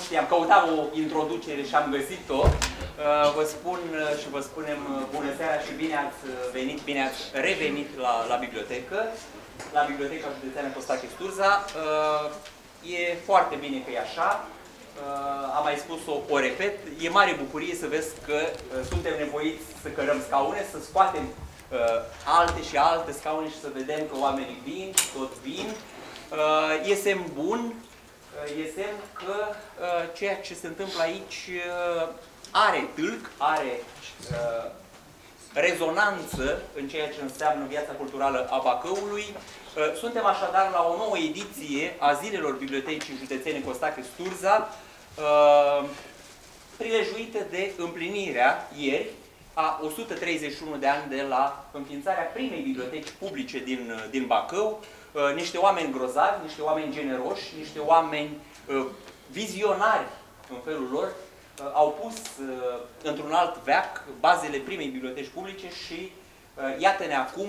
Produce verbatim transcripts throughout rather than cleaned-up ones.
știam, căutam o introducere și am găsit-o. Vă spun și vă spunem bună seara și bine ați venit, bine ați revenit la, la bibliotecă, la Biblioteca Județeană Costache Sturza. E foarte bine că e așa. Am mai spus-o, o repet, e mare bucurie să vezi că suntem nevoiți să cărăm scaune, să scoatem alte și alte scaune și să vedem că oamenii vin, tot vin. E semn bun, e semn că ceea ce se întâmplă aici are tâlc, are rezonanță în ceea ce înseamnă viața culturală a Bacăului. Suntem așadar la o nouă ediție a Zilelor Bibliotecii Județene Costache Sturza, prilejuită de împlinirea ieri a o sută treizeci și unu de ani de la înființarea primei biblioteci publice din, din Bacău. Niște oameni grozavi, niște oameni generoși, niște oameni vizionari în felul lor, au pus într-un alt veac bazele primei biblioteci publice și iată-ne acum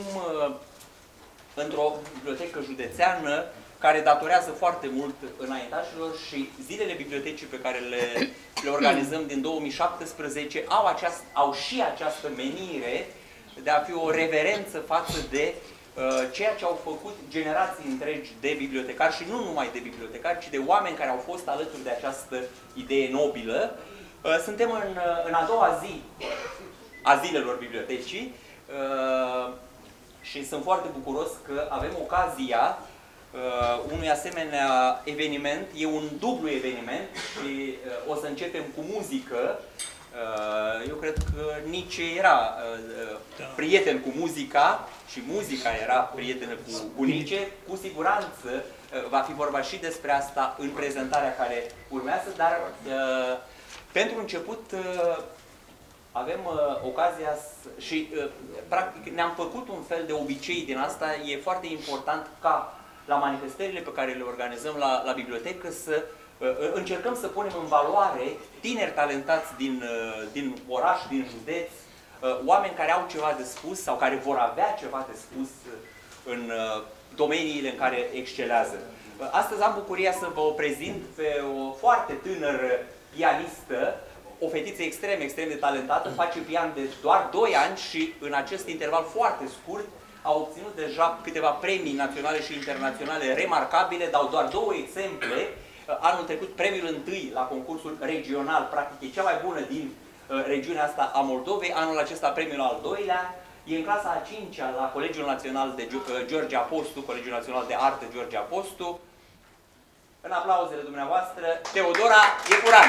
într-o bibliotecă județeană care datorează foarte mult înaintașilor și zilele bibliotecii pe care le, le organizăm din două mii șaptesprezece au, aceast, au și această menire de a fi o reverență față de uh, ceea ce au făcut generații întregi de bibliotecari și nu numai de bibliotecari, ci de oameni care au fost alături de această idee nobilă. Uh, suntem în, în a doua zi a zilelor bibliotecii uh, și sunt foarte bucuros că avem ocazia Uh, unui asemenea eveniment. E un dublu eveniment și uh, o să începem cu muzică. Uh, eu cred că Nice era uh, prieten cu muzica și muzica era prietenă cu bunice. Cu siguranță uh, va fi vorba și despre asta în prezentarea care urmează, dar uh, pentru început uh, avem uh, ocazia și uh, practic ne-am făcut un fel de obicei din asta. E foarte important ca la manifestările pe care le organizăm la, la bibliotecă să uh, încercăm să punem în valoare tineri talentați din, uh, din oraș, din județ, uh, oameni care au ceva de spus sau care vor avea ceva de spus uh, în uh, domeniile în care excelează. Uh, astăzi am bucuria să vă prezint pe o foarte tânără pianistă, o fetiță extrem, extrem de talentată, face pian de doar doi ani și în acest interval foarte scurt a obținut deja câteva premii naționale și internaționale remarcabile. Dau doar două exemple. Anul trecut premiul întâi la concursul regional, practic e cea mai bună din uh, regiunea asta a Moldovei. Anul acesta premiul al doilea. E în clasa a cincea la Colegiul Național de George Apostu, Colegiul Național de Artă George Apostu. În aplauzele dumneavoastră, Teodora Iepuran.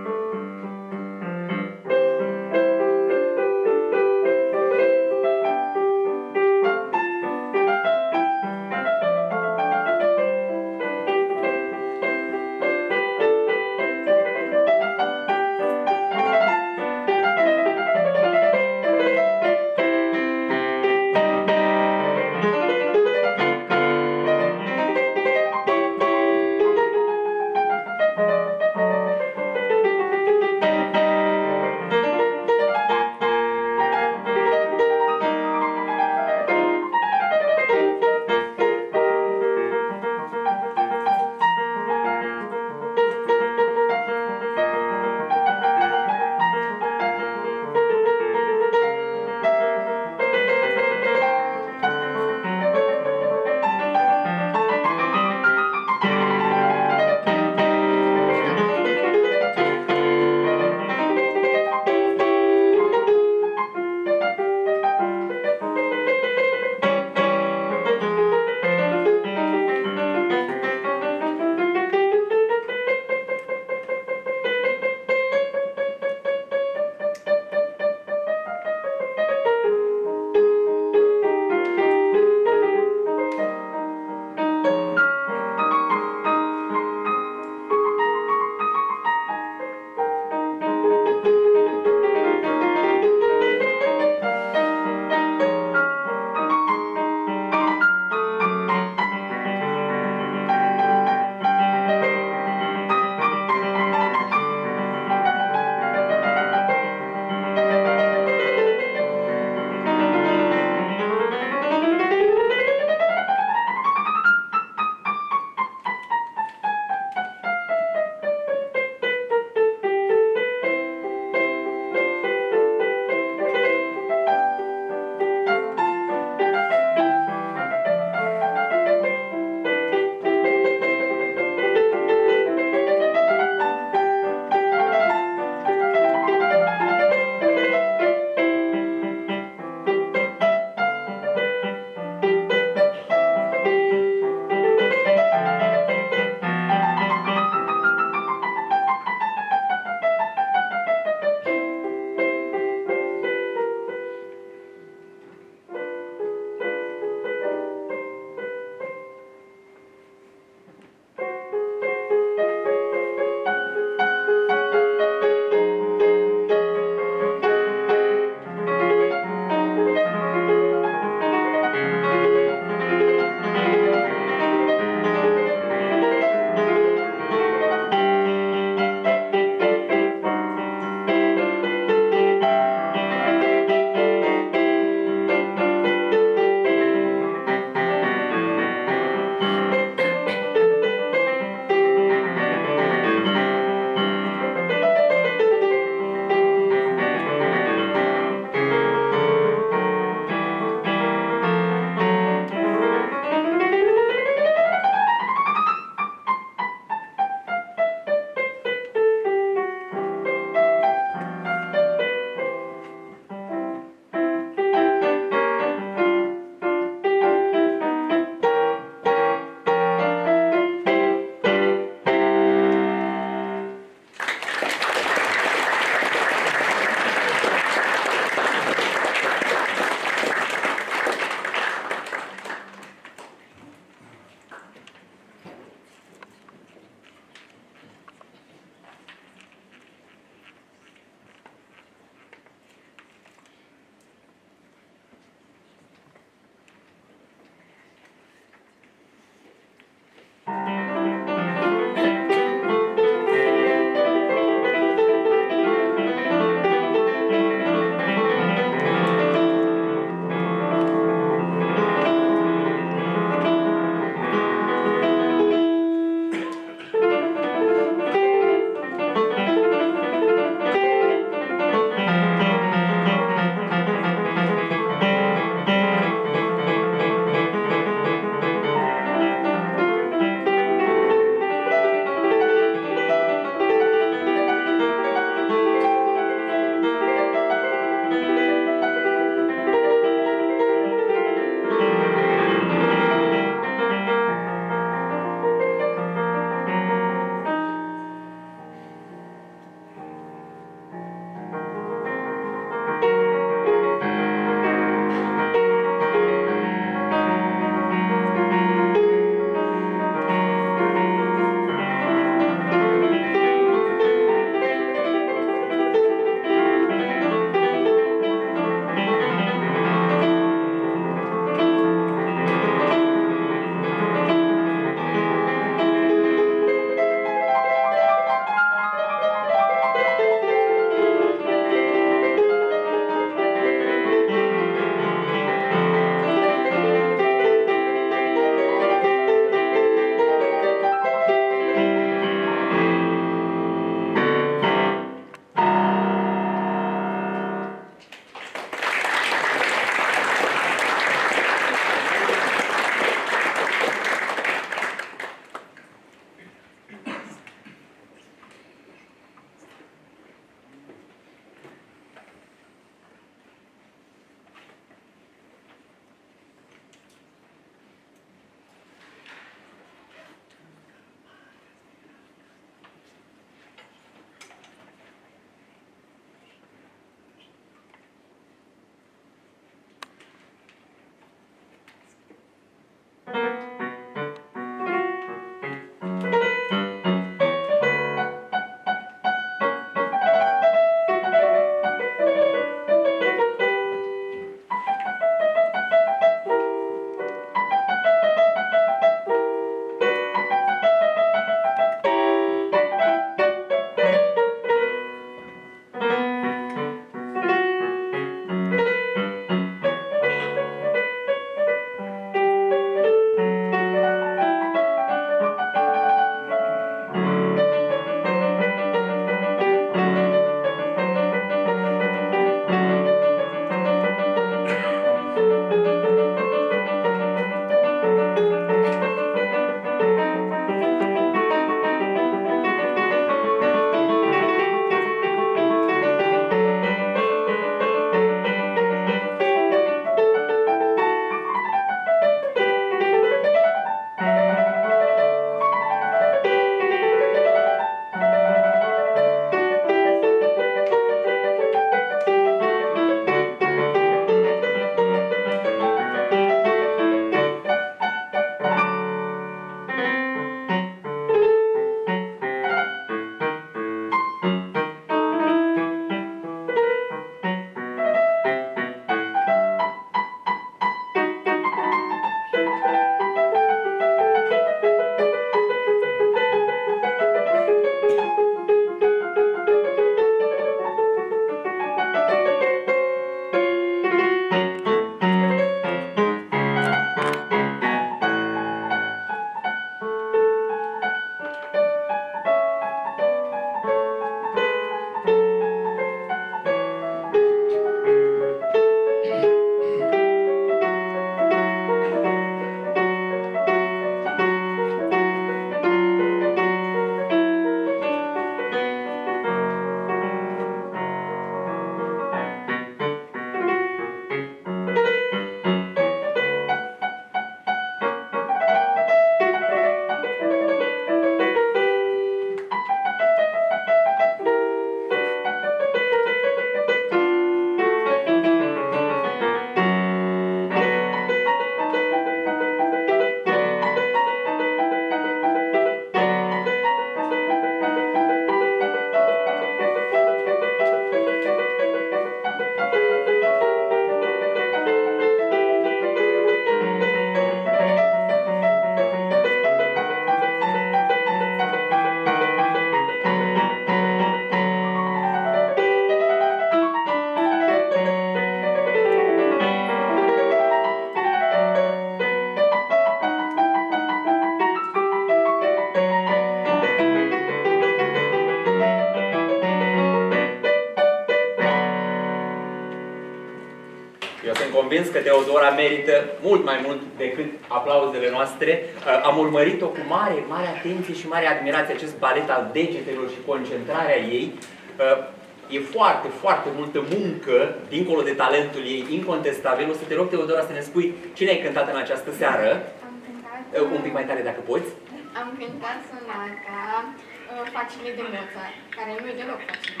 Eu sunt convins că Teodora merită mult mai mult decât aplauzele noastre. Am urmărit-o cu mare, mare atenție și mare admirație, acest balet al degetelor și concentrarea ei. E foarte, foarte multă muncă, dincolo de talentul ei, incontestabil. O să te rog, Teodora, să ne spui cine ai cântat în această seară. Am cântat... Un pic mai tare, dacă poți. Am cântat sonata uh, Facile de Mozart, care nu e deloc facile.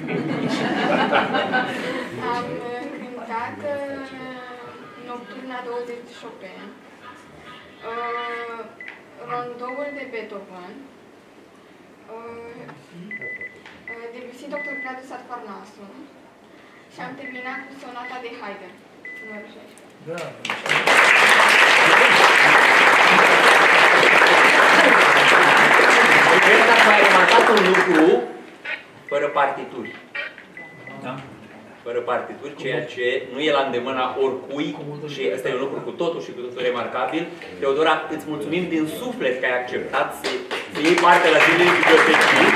Am uh, cântat uh, Nocturna douăzeci de Chopin, uh, Rondoul de Beethoven, uh, Debussy, Doctor Gradu Sat Parnasu și am terminat cu sonata de Haydn, numărul șaisprezece. Da. Cred că ați mai remarcat un lucru fără partituri. Da? Fără partituri, ceea ce nu e la îndemâna oricui și ăsta e un lucru cu totul și cu totul remarcabil. Teodora, îți mulțumim din suflet că ai acceptat să, să iei parte la zilele bibliotecii.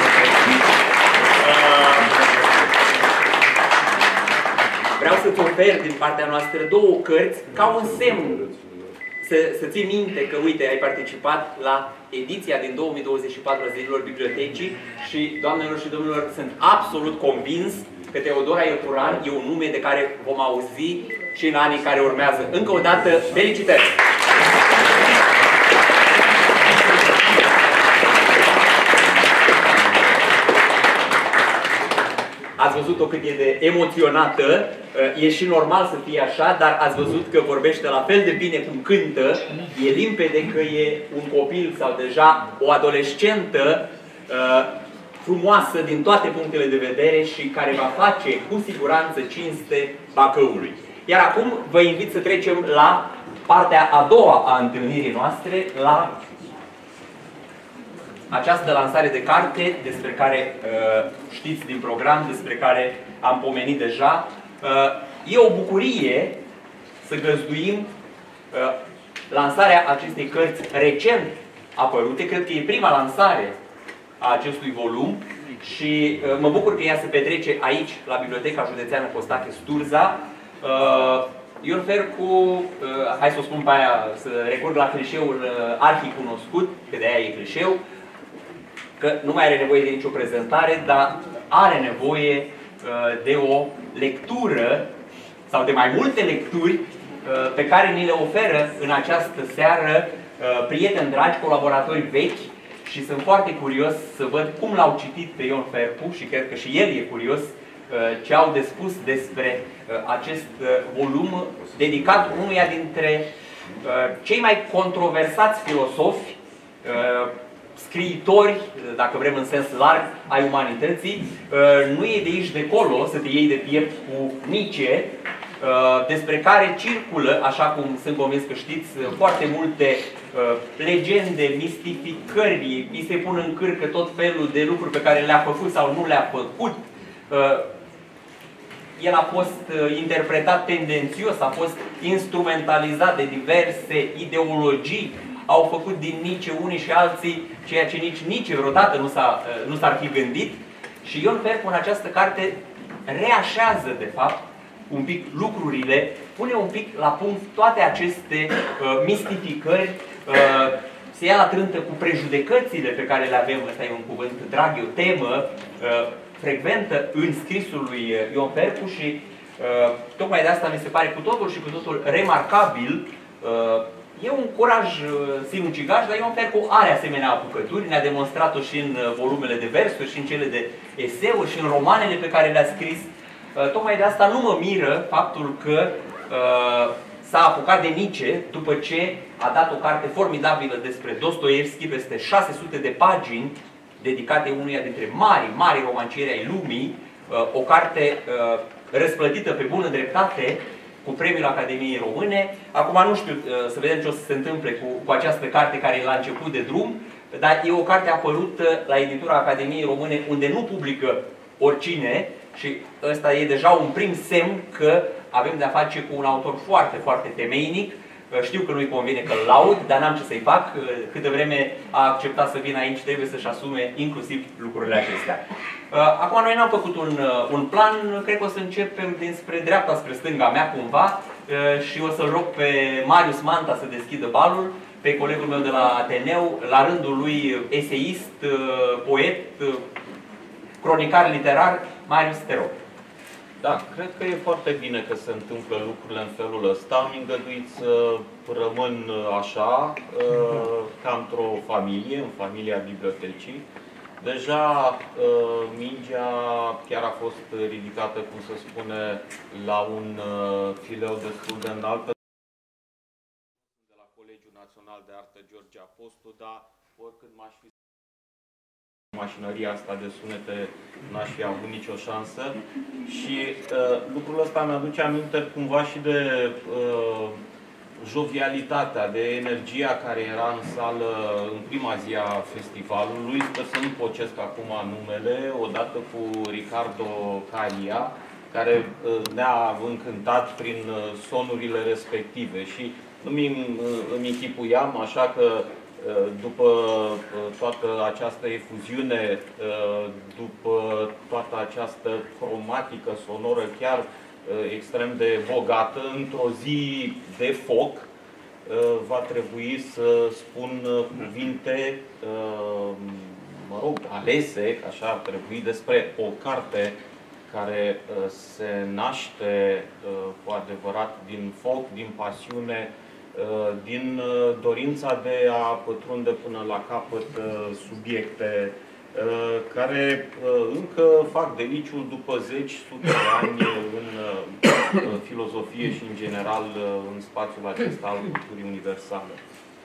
Vreau să-ți ofer din partea noastră două cărți ca un semn să, să ții minte că, uite, ai participat la ediția din două mii douăzeci și patru a Zilelor Bibliotecii și, doamnelor și domnilor, sunt absolut convins că Teodora Iăcuran e un nume de care vom auzi și în anii care urmează. Încă o dată, felicitări! Ați văzut-o cât e de emoționată, e și normal să fie așa, dar ați văzut că vorbește la fel de bine cum cântă, e limpede că e un copil sau deja o adolescentă frumoasă din toate punctele de vedere și care va face cu siguranță cinste Bacăului. Iar acum vă invit să trecem la partea a doua a întâlnirii noastre, la această lansare de carte despre care uh, știți din program, despre care am pomenit deja. Uh, e o bucurie să găzduim uh, lansarea acestei cărți recent apărute. Cred că e prima lansare a acestui volum și uh, mă bucur că ea se petrece aici, la Biblioteca Județeană Costache Sturza. Uh, Eu refer cu, uh, hai să o spun pe aia, să recurg la clișeul uh, arhicunoscut, că de aia e clișeu, că nu mai are nevoie de nicio prezentare, dar are nevoie uh, de o lectură sau de mai multe lecturi uh, pe care ni le oferă în această seară uh, prieteni dragi, colaboratori vechi și sunt foarte curios să văd cum l-au citit pe Ion Ferpu și cred că și el e curios uh, ce au de spus despre uh, acest uh, volum dedicat unuia dintre uh, cei mai controversați filosofi, uh, scriitori, dacă vrem în sens larg, ai umanității. Nu e de aici de acolo să te iei de piept cu Nietzsche, despre care circulă, așa cum sunt convins că știți, foarte multe legende, mistificări, îi se pun în cârcă tot felul de lucruri pe care le-a făcut sau nu le-a făcut. El a fost interpretat tendențios, a fost instrumentalizat de diverse ideologii. Au făcut din Nietzsche unii și alții ceea ce nici Nietzsche vreodată nu s-ar fi gândit. Și Ion Ferpu în această carte reașează, de fapt, un pic lucrurile, pune un pic la punct toate aceste uh, mistificări, uh, se ia la trântă cu prejudecățile pe care le avem, ăsta e un cuvânt drag, e o temă uh, frecventă în scrisul lui Ion Ferpu și uh, tocmai de asta mi se pare cu totul și cu totul remarcabil. Uh, E un curaj sinucigaș, dar Ion Ferpu are asemenea apucături, ne-a demonstrat-o și în volumele de versuri, și în cele de eseuri, și în romanele pe care le-a scris. Tocmai de asta nu mă miră faptul că uh, s-a apucat de Nietzsche după ce a dat o carte formidabilă despre Dostoevski, peste șase sute de pagini, dedicate unuia dintre mari, mari romancieri ai lumii, uh, o carte uh, răsplătită pe bună dreptate, cu premiul Academiei Române. Acum nu știu, să vedem ce o să se întâmple cu, cu această carte care e la început de drum, dar e o carte apărută la editura Academiei Române unde nu publică oricine și ăsta e deja un prim semn că avem de-a face cu un autor foarte, foarte temeinic. Știu că nu-i convine că-l laud, dar n-am ce să-i fac. Câtă vreme a acceptat să vină aici, trebuie să-și asume inclusiv lucrurile acestea. Acum noi n-am făcut un, un plan, cred că o să începem dinspre dreapta spre stânga mea cumva și o să-l rog pe Marius Manta să deschidă balul, pe colegul meu de la Ateneu, la rândul lui eseist, poet, cronicar literar. Marius, te rog. Da, cred că e foarte bine că se întâmplă lucrurile în felul ăsta. Am îngăduit să rămân așa, ca într-o familie, în familia bibliotecii. Deja mingea chiar a fost ridicată, cum se spune, la un fileu destul de înalt de la Colegiul Național de Artă George Apostu, dar oricând m-aș fi mașinăria asta de sunete, n-aș fi avut nicio șansă. Și uh, lucrul ăsta mi-aduce aminte cumva și de uh, jovialitatea, de energia care era în sală în prima zi a festivalului. Sper să nu pocesc acum numele, odată cu Ricardo Caria, care uh, ne-a încântat prin uh, sonurile respective. Și îmi, îmi închipuiam așa că după toată această efuziune, după toată această cromatică sonoră chiar extrem de bogată, într-o zi de foc, va trebui să spun cuvinte, mă rog, alese, așa ar trebui, despre o carte care se naște cu adevărat din foc, din pasiune, din dorința de a pătrunde până la capăt subiecte care încă fac deliciul după zeci, sute de ani în filozofie și în general în spațiul acesta al culturii universale.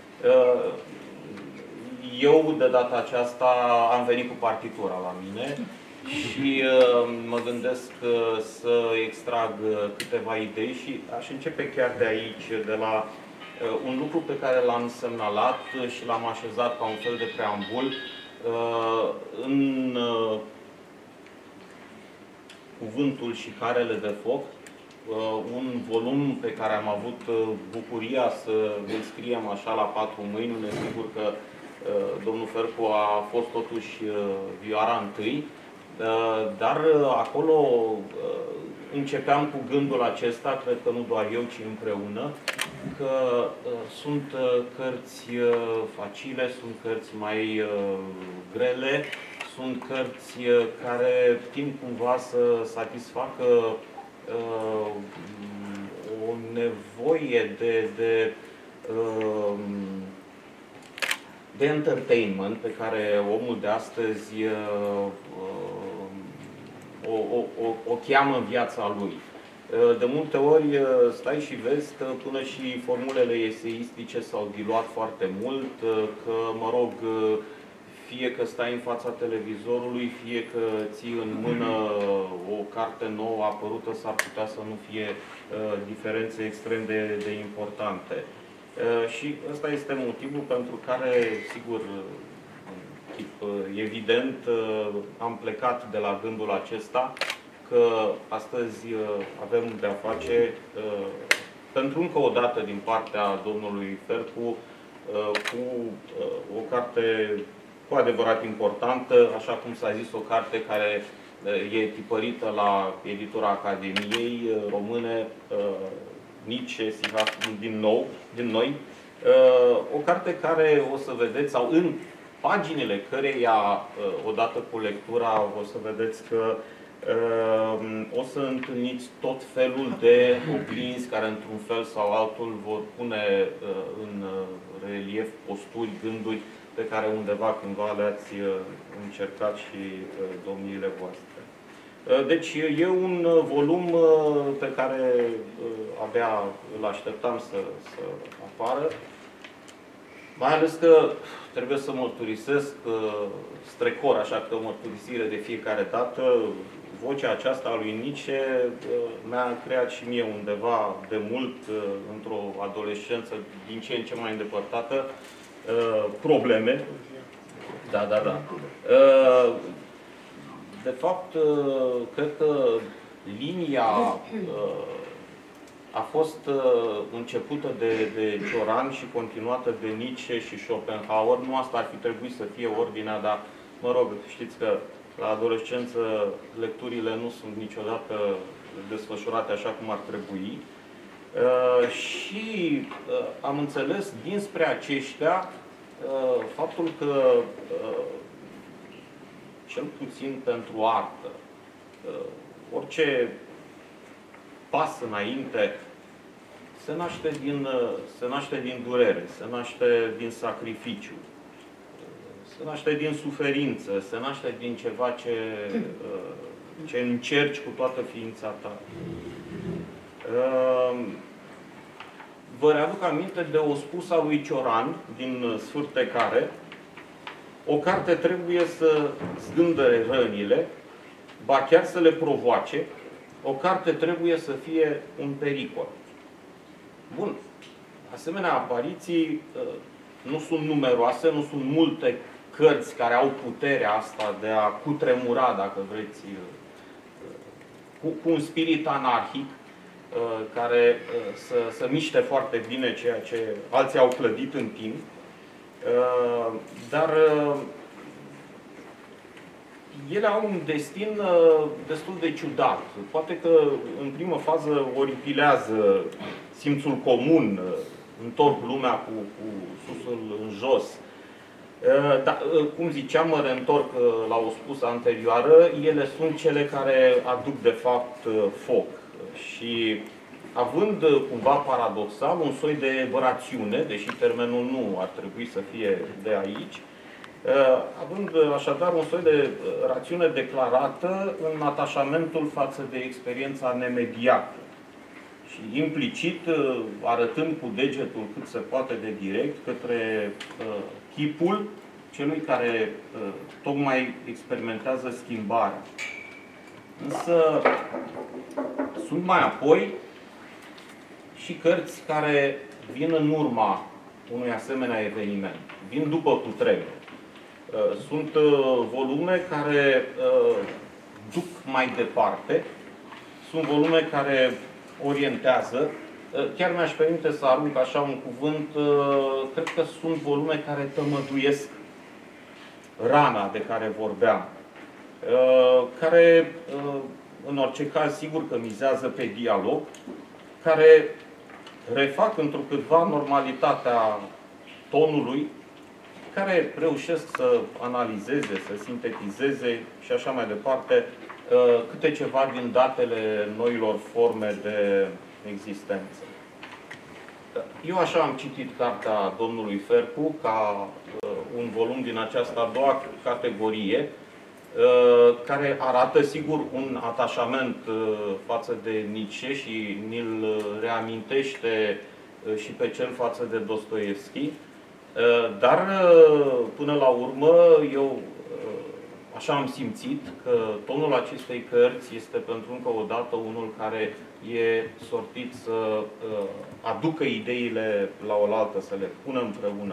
Eu de data aceasta am venit cu partitura la mine și mă gândesc să extrag câteva idei și aș începe chiar de aici, de la un lucru pe care l-am semnalat și l-am așezat ca un fel de preambul în Cuvântul și Carele de Foc, un volum pe care am avut bucuria să îl scriem așa la patru mâini, unde sigur că domnul Fercu a fost totuși vioara întâi, dar acolo începeam cu gândul acesta, cred că nu doar eu, ci împreună, că uh, sunt uh, cărți uh, facile, sunt cărți mai uh, grele, sunt cărți uh, care tind cumva să satisfacă uh, o nevoie de, de, uh, de entertainment pe care omul de astăzi uh, uh, o, o, o, o cheamă în viața lui. De multe ori stai și vezi că până și formulele eseistice s-au diluat foarte mult, că, mă rog, fie că stai în fața televizorului, fie că ții în mână o carte nouă apărută, s-ar putea să nu fie diferențe extrem de, de importante. Și ăsta este motivul pentru care, sigur, evident, am plecat de la gândul acesta, că astăzi avem de-a face, pentru încă o dată din partea domnului Fercu, cu o carte cu adevărat importantă, așa cum s-a zis, o carte care e tipărită la editura Academiei Române, Nietzsche, din nou, din noi. O carte care o să vedeți, sau în paginile căreia, odată cu lectura, o să vedeți că o să întâlniți tot felul de oglinzi care, într-un fel sau altul, vor pune în relief posturi, gânduri pe care undeva cândva le-ați încercat și domniile voastre. Deci e un volum pe care abia îl așteptam să, să apară. Mai ales că trebuie să mărturisesc, strecor, așa că mărturisire de fiecare dată, vocea aceasta a lui Nietzsche mi-a creat și mie undeva de mult, într-o adolescență din ce în ce mai îndepărtată, probleme. Da, da, da. De fapt, cred că linia a fost începută de, de Cioran și continuată de Nietzsche și Schopenhauer. Nu asta ar fi trebuit să fie ordinea, dar, mă rog, știți că la adolescență lecturile nu sunt niciodată desfășurate așa cum ar trebui. Uh, și uh, am înțeles dinspre aceștia uh, faptul că uh, cel puțin pentru artă, uh, orice pas înainte se naște din, uh, se naște din durere, se naște din sacrificiu, uh, se naște din suferință, se naște din ceva ce, uh, ce încerci cu toată ființa ta. Vă readuc aminte de o spus a lui Cioran din Sfârtecare: o carte trebuie să zdândăre rănile, ba chiar să le provoace, o carte trebuie să fie un pericol. Bun, asemenea apariții nu sunt numeroase, nu sunt multe cărți care au puterea asta de a cutremura, dacă vreți, cu, cu un spirit anarhic, care să, să miște foarte bine ceea ce alții au clădit în timp. Dar ele au un destin destul de ciudat. Poate că în primă fază oripilează simțul comun, întorc lumea cu, cu susul în jos. Dar, cum ziceam, mă reîntorc la o spusă anterioară, ele sunt cele care aduc de fapt foc. Și având cumva paradoxal un soi de rațiune, deși termenul nu ar trebui să fie de aici, având așadar un soi de rațiune declarată în atașamentul față de experiența nemediată și implicit arătând cu degetul cât se poate de direct către chipul celui care tocmai experimentează schimbarea. Însă sunt mai apoi și cărți care vin în urma unui asemenea eveniment, vin după cutremur. Sunt volume care duc mai departe, sunt volume care orientează. Chiar mi-aș permite să arunc așa un cuvânt, cred că sunt volume care tămăduiesc rana de care vorbeam, care, în orice caz, sigur că mizează pe dialog, care refac întrucâtva normalitatea tonului, care reușesc să analizeze, să sintetizeze și așa mai departe câte ceva din datele noilor forme de existență. Eu așa am citit cartea domnului Fercu ca un volum din această a doua categorie, care arată, sigur, un atașament față de Nietzsche și ni-l reamintește și pe cel față de Dostoevski. Dar, până la urmă, eu așa am simțit că tonul acestei cărți este pentru încă o dată unul care e sortit să aducă ideile la oaltă, să le pună împreună.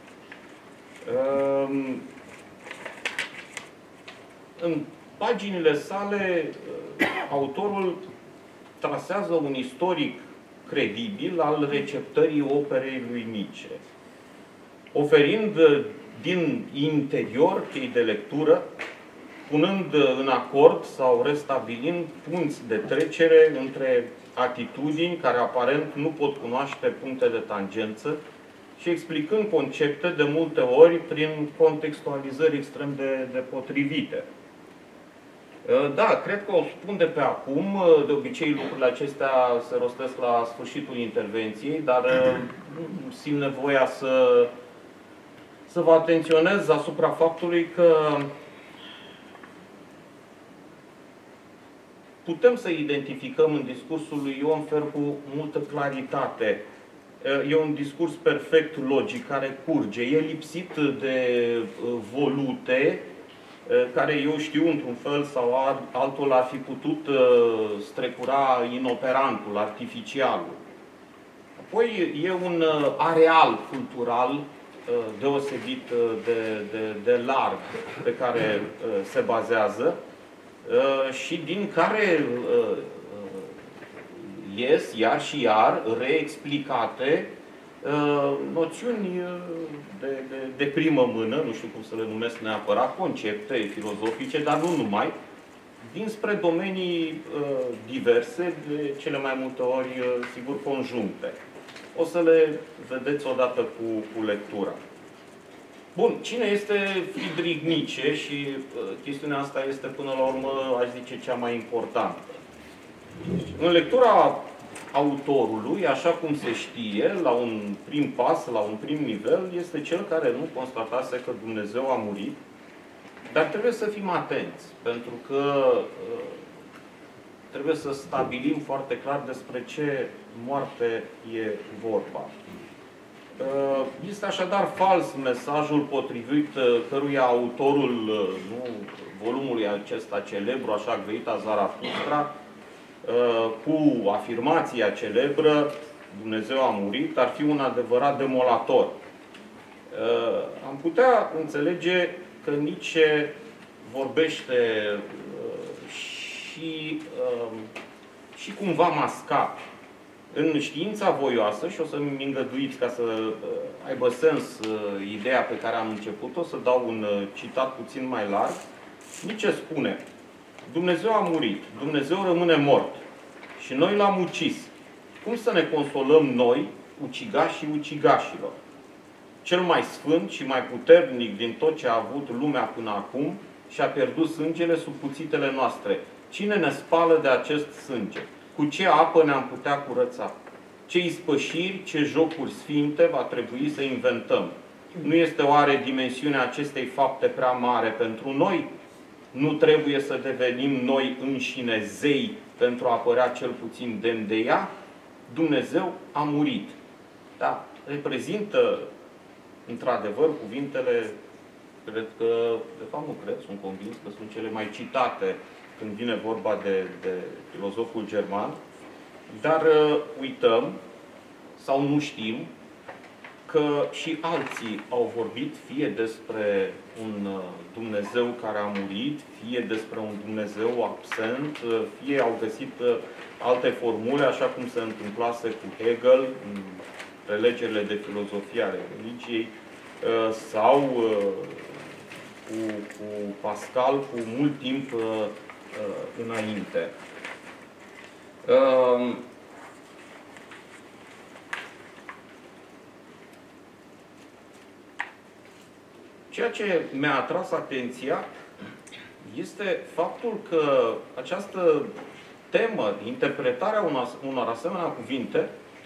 În paginile sale, autorul trasează un istoric credibil al receptării operei lui Nietzsche, oferind din interior chei de lectură, punând în acord sau restabilind punți de trecere între atitudini care aparent nu pot cunoaște puncte de tangență și explicând concepte de multe ori prin contextualizări extrem de, de potrivite. Da, cred că o spun de pe acum, de obicei lucrurile acestea se rostesc la sfârșitul intervenției, dar simt nevoia să, să vă atenționez asupra faptului că putem să identificăm în discursul lui Ion Fercu multă claritate. E un discurs perfect logic, care curge. E lipsit de volute, care eu știu, într-un fel sau altul, ar fi putut strecura inoperantul, artificialul. Apoi e un areal cultural deosebit de, de, de larg pe care se bazează și din care ies iar și iar reexplicate uh, noțiuni de, de, de primă mână, nu știu cum să le numesc neapărat, concepte filozofice, dar nu numai, dinspre domenii uh, diverse, de cele mai multe ori, uh, sigur, conjuncte. O să le vedeți odată cu, cu lectura. Bun, cine este Friedrich Nietzsche și uh, chestiunea asta este până la urmă, aș zice, cea mai importantă. În lectura autorului, așa cum se știe, la un prim pas, la un prim nivel, este cel care nu constatase că Dumnezeu a murit, dar trebuie să fim atenți, pentru că uh, trebuie să stabilim foarte clar despre ce moarte e vorba. Este așadar fals mesajul potrivit căruia autorul nu, volumului acesta celebru, așa grăita Zarathustra, cu afirmația celebră Dumnezeu a murit, ar fi un adevărat demolator. Am putea înțelege că Nietzsche vorbește și, și cumva mascat în știința voioasă, și o să-mi îngăduiți ca să aibă sens ideea pe care am început-o, să dau un citat puțin mai larg. Nietzsche spune: Dumnezeu a murit, Dumnezeu rămâne mort și noi l-am ucis. Cum să ne consolăm noi, ucigașii ucigașilor? Cel mai sfânt și mai puternic din tot ce a avut lumea până acum și-a pierdut sângele sub cuțitele noastre. Cine ne spală de acest sânge? Cu ce apă ne-am putea curăța? Ce ispășiri, ce jocuri sfinte va trebui să inventăm? Nu este oare dimensiunea acestei fapte prea mare pentru noi? Nu trebuie să devenim noi înșine zei pentru a apărea cel puțin demn de ea? Dumnezeu a murit. Da, reprezintă într-adevăr cuvintele, cred că, de fapt nu cred, sunt convins că sunt cele mai citate când vine vorba de, de filozoful german, dar uh, uităm sau nu știm că și alții au vorbit fie despre un uh, Dumnezeu care a murit, fie despre un Dumnezeu absent, uh, fie au găsit uh, alte formule, așa cum se întâmplase cu Hegel în prelegerile de filozofie ale religiei, uh, sau uh, cu, cu Pascal, cu mult timp uh, înainte. Ceea ce mi-a atras atenția este faptul că această temă, interpretarea unor, unor asemenea cuvinte,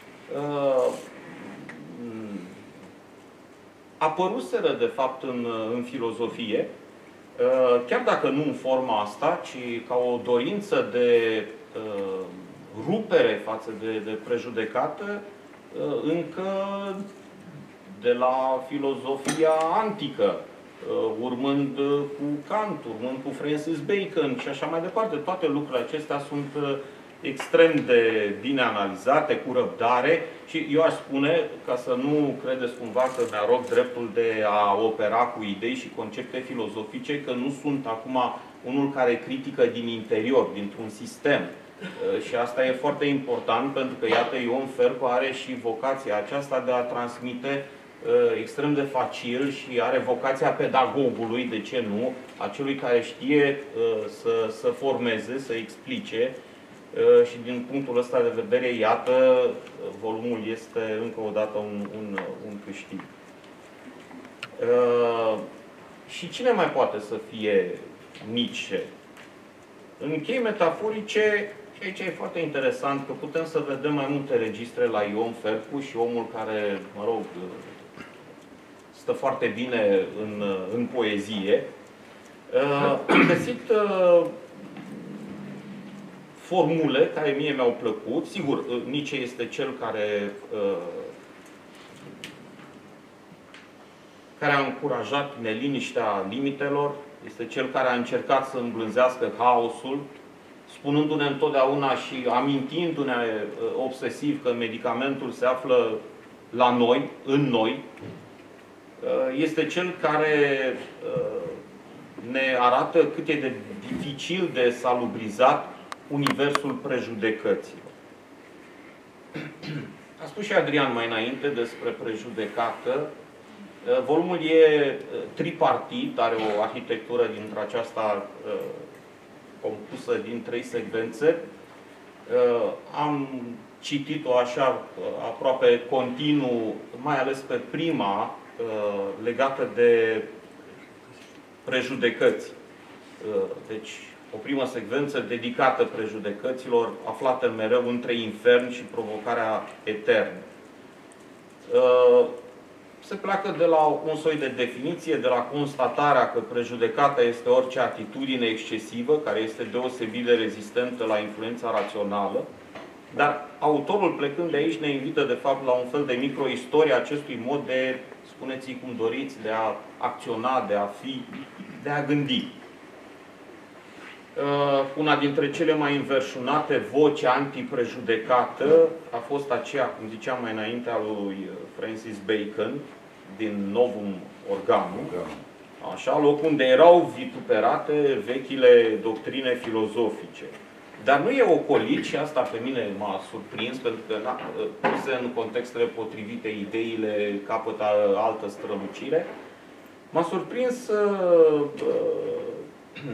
apăruseră de fapt în, în filozofie, chiar dacă nu în forma asta, ci ca o dorință de uh, rupere față de, de prejudecată, uh, încă de la filozofia antică, uh, urmând cu Kant, urmând cu Francis Bacon și așa mai departe. Toate lucrurile acestea sunt uh, extrem de bine analizate, cu răbdare, și eu aș spune, ca să nu credeți cumva că mi-arog dreptul de a opera cu idei și concepte filozofice, că nu sunt acum unul care critică din interior, dintr-un sistem. Și asta e foarte important, pentru că, iată, Ion Ferco are și vocația aceasta de a transmite extrem de facil și are vocația pedagogului, de ce nu, a celui care știe să, să formeze, să explice. Și din punctul ăsta de vedere, iată, volumul este încă o dată un, un, un câștig. Uh, și cine mai poate să fie Nietzsche? În chei metaforice, și aici e foarte interesant că putem să vedem mai multe registre la Ion Fercu și omul care, mă rog, stă foarte bine în, în poezie. Uh, am găsit uh, formule care mie mi-au plăcut. Sigur, Nietzsche este cel care, care a încurajat neliniștea limitelor, este cel care a încercat să îmblânzească haosul, spunându-ne întotdeauna și amintindu-ne obsesiv că medicamentul se află la noi, în noi. Este cel care ne arată cât e de dificil de salubrizat universul prejudecăților. A spus și Adrian mai înainte despre prejudecată. Volumul e tripartit, are o arhitectură dintre aceasta compusă din trei secvențe. Am citit-o așa aproape continuu, mai ales pe prima, legată de prejudecăți. Deci, o primă secvență dedicată prejudecăților, aflată mereu între infern și provocarea eternă. Se pleacă de la un soi de definiție, de la constatarea că prejudecata este orice atitudine excesivă, care este deosebit de rezistentă la influența rațională, dar autorul, plecând de aici, ne invită, de fapt, la un fel de microistorie a acestui mod de, spuneți-i cum doriți, de a acționa, de a fi, de a gândi. Una dintre cele mai înverșunate voci antiprejudecată a fost aceea, cum ziceam mai înainte, a lui Francis Bacon, din Novum Organum, așa, loc unde erau vituperate vechile doctrine filozofice. Dar nu e ocolit, și asta pe mine m-a surprins, pentru că puse în contextele potrivite ideile capătă altă strălucire. M-a surprins uh, uh,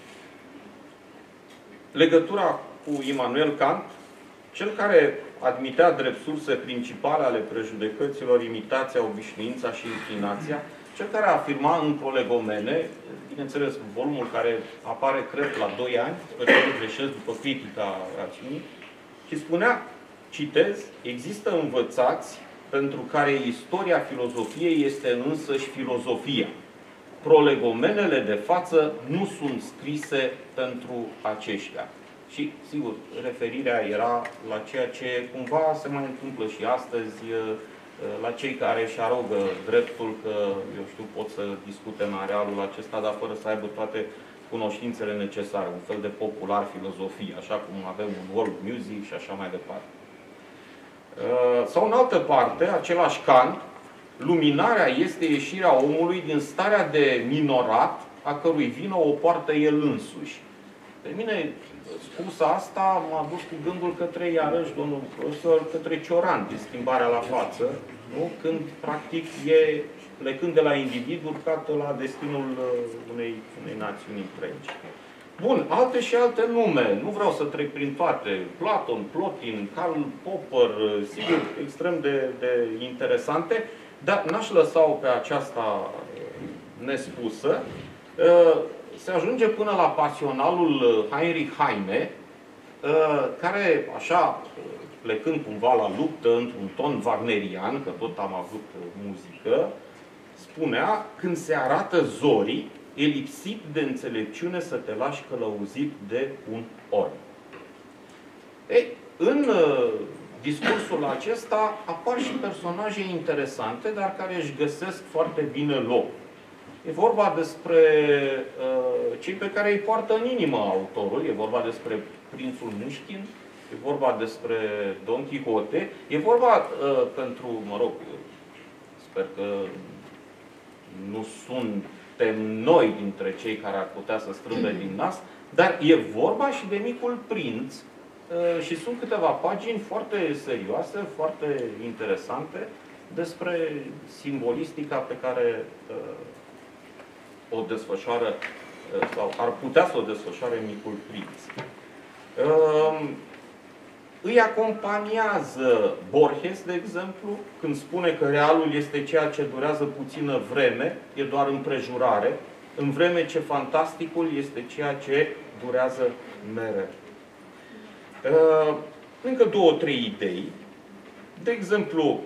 legătura cu Immanuel Kant, cel care admitea drept surse principale ale prejudecăților imitația, obișnuința și inclinația, cel care afirma în Prolegomene, bineînțeles, volumul care apare, cred, la doi ani, sper că nu greșesc după critica rațiunii, și spunea, citez, există învățați pentru care istoria filozofiei este însăși filozofia. Prolegomenele de față nu sunt scrise pentru aceștia. Și, sigur, referirea era la ceea ce cumva se mai întâmplă și astăzi, la cei care își arogă dreptul că, eu știu, pot să discute în arealul acesta, dar fără să aibă toate cunoștințele necesare, un fel de popular filozofie, așa cum avem un world music și așa mai departe. Sau, în altă parte, același Kant, luminarea este ieșirea omului din starea de minorat, a cărui vină o poartă el însuși. Pe mine, spus asta, m-a dus cu gândul către, iarăși, domnul profesor, către Cioran, de schimbarea la față, nu? Când, practic, e, plecând de la individ, urcat la destinul unei, unei națiuni întregi. Bun, alte și alte nume. Nu vreau să trec prin toate. Platon, Plotin, Karl Popper, sigur, extrem de, de interesante, dar n-aș lăsa-o pe aceasta nespusă. Se ajunge până la pasionalul Heinrich Heine, care, așa, plecând cumva la luptă într-un ton wagnerian, că tot am avut muzică, spunea, când se arată zorii, e lipsit de înțelepciune să te lași călăuzit de un orb. Ei, în discursul acesta apar și personaje interesante, dar care își găsesc foarte bine loc. E vorba despre uh, cei pe care îi poartă în inimă autorul, e vorba despre Prințul Muștin, e vorba despre Don Quixote, e vorba uh, pentru, mă rog, sper că nu suntem noi dintre cei care ar putea să strâmbe din nas, dar e vorba și de Micul Prinț uh, și sunt câteva pagini foarte serioase, foarte interesante despre simbolistica pe care uh, o desfășoară, sau ar putea să o desfășoare Micul Prinț. Îi acompaniază Borges, de exemplu, când spune că realul este ceea ce durează puțină vreme, e doar împrejurare, în vreme ce fantasticul este ceea ce durează mereu. Încă două, trei idei. De exemplu,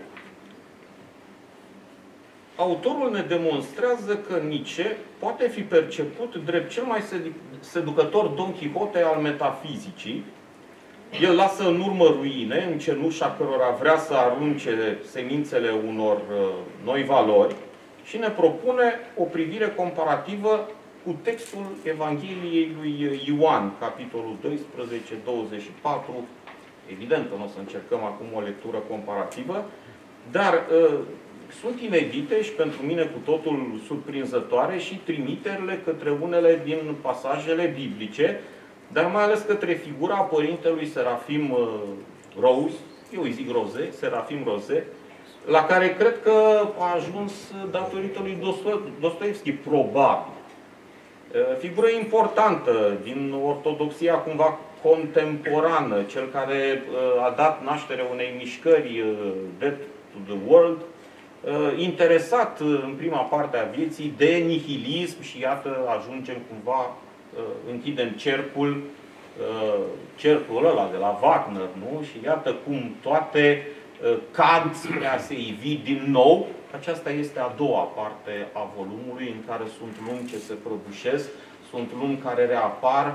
autorul ne demonstrează că Nietzsche poate fi perceput drept cel mai seducător Don Quixote al metafizicii. El lasă în urmă ruine, în cenușa cărora vrea să arunce semințele unor noi valori și ne propune o privire comparativă cu textul Evangheliei lui Ioan, capitolul doisprezece, douăzeci și patru. Evident că nu o să încercăm acum o lectură comparativă, dar sunt inedite și pentru mine cu totul surprinzătoare și trimiterile către unele din pasajele biblice, dar mai ales către figura Părintelui Serafim Rose, eu îi zic Roze, Serafim Roze, la care cred că a ajuns datorită lui Dostoevski, probabil. Figură importantă din ortodoxia cumva contemporană, cel care a dat naștere unei mișcări Death to the World, interesat în prima parte a vieții de nihilism și iată ajungem cumva, închidem cercul, cercul ăla de la Wagner, nu? Și iată cum toate cad spre a se ivi din nou. Aceasta este a doua parte a volumului, în care sunt lumi ce se prăbușesc, sunt lumi care reapar,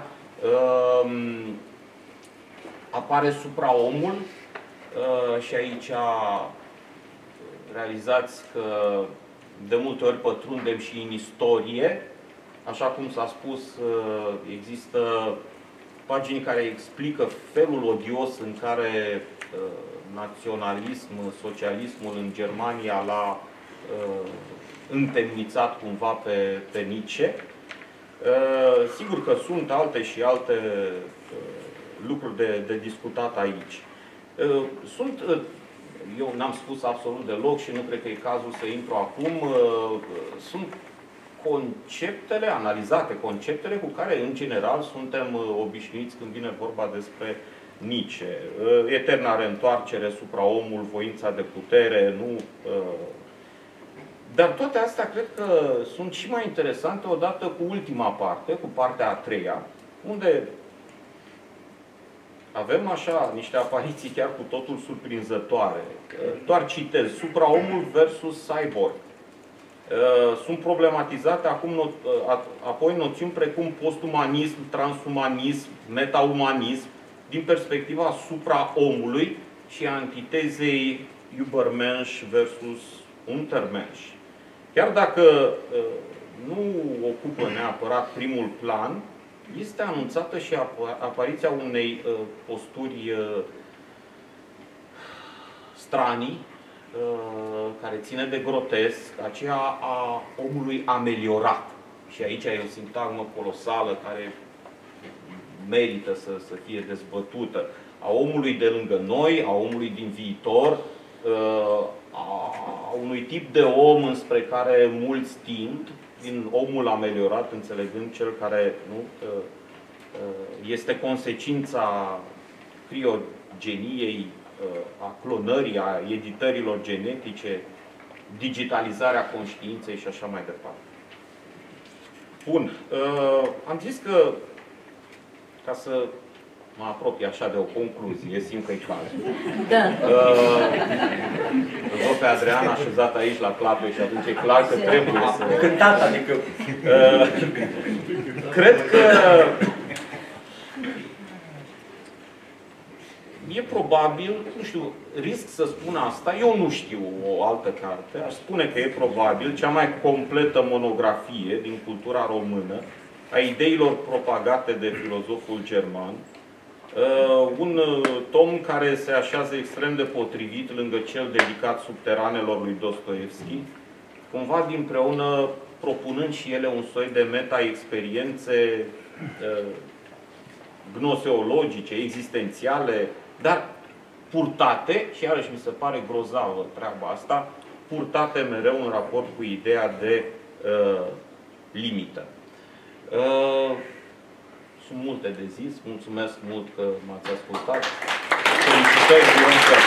apare supraomul și aici realizați că de multe ori pătrundem și în istorie. Așa cum s-a spus, există pagini care explică felul odios în care naționalism, socialismul în Germania l-a întemnițat cumva pe, pe Nietzsche. Sigur că sunt alte și alte lucruri de, de discutat aici. Sunt, eu n-am spus absolut deloc și nu cred că e cazul să intru acum, sunt conceptele, analizate conceptele cu care în general suntem obișnuiți când vine vorba despre Nietzsche. Eterna reîntoarcere, supraomul, voința de putere, nu... Dar toate astea cred că sunt și mai interesante odată cu ultima parte, cu partea a treia, unde avem așa niște apariții chiar cu totul surprinzătoare. Doar citez, supraomul versus cyborg. Sunt problematizate acum, apoi noțiuni precum postumanism, transumanism, metaumanism, din perspectiva supraomului și a antitezei Übermensch versus Untermensch. Chiar dacă nu ocupă neapărat primul plan, este anunțată și apariția unei posturi stranii, care ține de grotesc, aceea a omului ameliorat. Și aici e o sintagmă colosală care merită să, să fie dezbătută. A omului de lângă noi, a omului din viitor, a unui tip de om înspre care mulți tind, din omul ameliorat, înțelegând cel care nu, este consecința criogeniei, a clonării, a editărilor genetice, digitalizarea conștiinței și așa mai departe. Bun. Am zis că, ca să mă apropii așa de o concluzie, simt că-i cazul. Da. Îl văd pe Adrian așezat aici la clape și atunci e clar că trebuie să... Cântat, adică... Cred că e probabil, nu știu, risc să spun asta, eu nu știu o altă carte, aș spune că e probabil cea mai completă monografie din cultura română a ideilor propagate de filozoful german. Uh, un tom care se așează extrem de potrivit lângă cel dedicat subteranelor lui Dostoevski, cumva dinpreună propunând și ele un soi de meta-experiențe uh, gnoseologice, existențiale, dar purtate, și iarăși mi se pare grozavă treaba asta, purtate mereu în raport cu ideea de uh, limită. Uh, Sunt multe de zis. Mulțumesc mult că m-ați ascultat. Felicitări, Ioncă!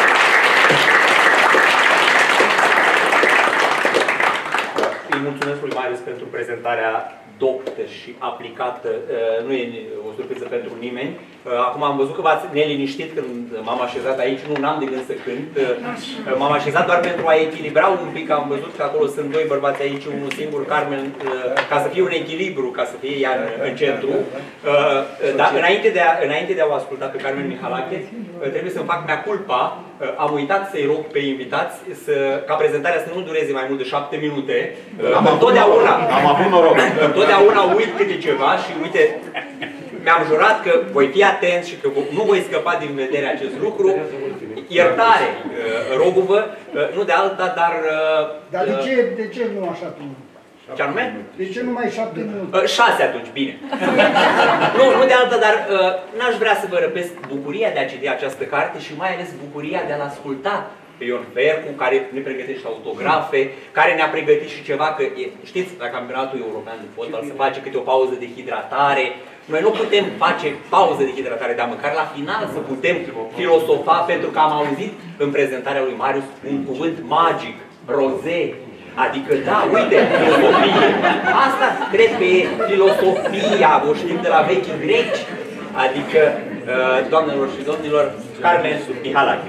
Îi mulțumesc lui Marius pentru prezentarea doctă și aplicată. Nu e o surpriză pentru nimeni. Acum am văzut că v-ați neliniștit când m-am așezat aici. Nu, n-am de gând să cânt. M-am așezat doar pentru a echilibra un pic. Am văzut că acolo sunt doi bărbați aici, unul singur, Carmen, ca să fie un echilibru, ca să fie ea în centru. Dar înainte de, a, înainte de a o asculta pe Carmen Mihalache, trebuie să-mi fac mea culpa. Am uitat să-i rog pe invitați să, ca prezentarea să nu dureze mai mult de șapte minute. Am întotdeauna, am avut noroc. Întotdeauna uit câte ceva și uite, mi-am jurat că voi fi atent și că nu voi scăpa din vedere acest lucru. Iertare, roguvă, nu de alta, dar... Dar de ce, de ce nu așa cum? Ce anume? De ce numai șapte minute? Uh, șase atunci, bine. nu, nu de altă, dar uh, n-aș vrea să vă răpesc bucuria de a citi această carte și mai ales bucuria de a-l asculta pe Ion Fercu, care ne pregătește autografe, care ne-a pregătit și ceva, că e, știți, la campionatul european de fotbal se face câte o pauză de hidratare. Noi nu putem face pauză de hidratare, dar măcar la final să putem filosofa, pentru că am auzit în prezentarea lui Marius un cuvânt magic, roze. Adică, da, uite, filosofie. Asta cred că e filosofia, o știm de la vechi greci. Adică, doamnelor și domnilor, Carmen Mihalache.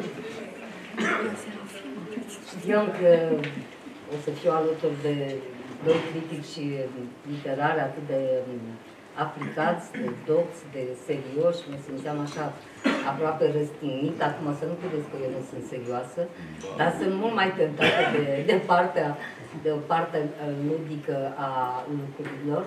Știam că o să fiu alături de doi critici literari atât de aplicați, de docți, de serioși, mă simțeam așa aproape răstignit. Acum să nu credeți că eu nu sunt serioasă, dar sunt mult mai tentată de, de partea de o parte ludică a lucrurilor.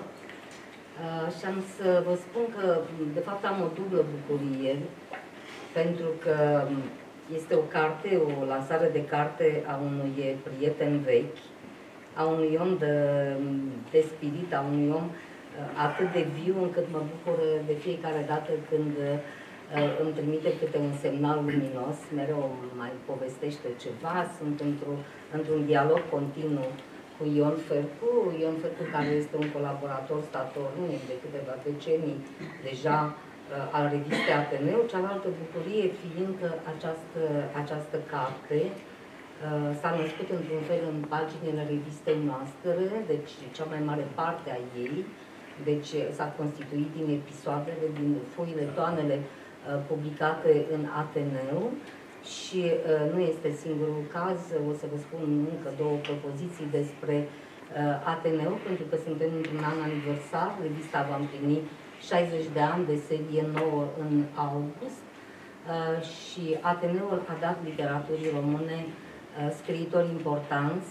Uh, și am să vă spun că, de fapt, am o dublă bucurie, pentru că este o carte, o lansare de carte a unui prieten vechi, a unui om de, de spirit, a unui om atât de viu încât mă bucur de fiecare dată când uh, îmi trimite câte un semnal luminos, mereu mai povestește ceva, sunt într-un într dialog continuu cu Ion Fercu, Ion Fercu care este un colaborator statornic de câteva decenii deja uh, al revistei Ateneu, cealaltă bucurie fiind că această, această carte uh, s-a născut într-un fel în paginile revistei noastre, deci cea mai mare parte a ei. Deci s-a constituit din episoadele, din foile, toanele uh, publicate în Ateneu și uh, nu este singurul caz. O să vă spun încă două propoziții despre uh, Ateneu, pentru că suntem într-un an aniversar. Revista va împlini șaizeci de ani de serie nouă în august uh, și Ateneul a dat literaturii române uh, scriitori importanți.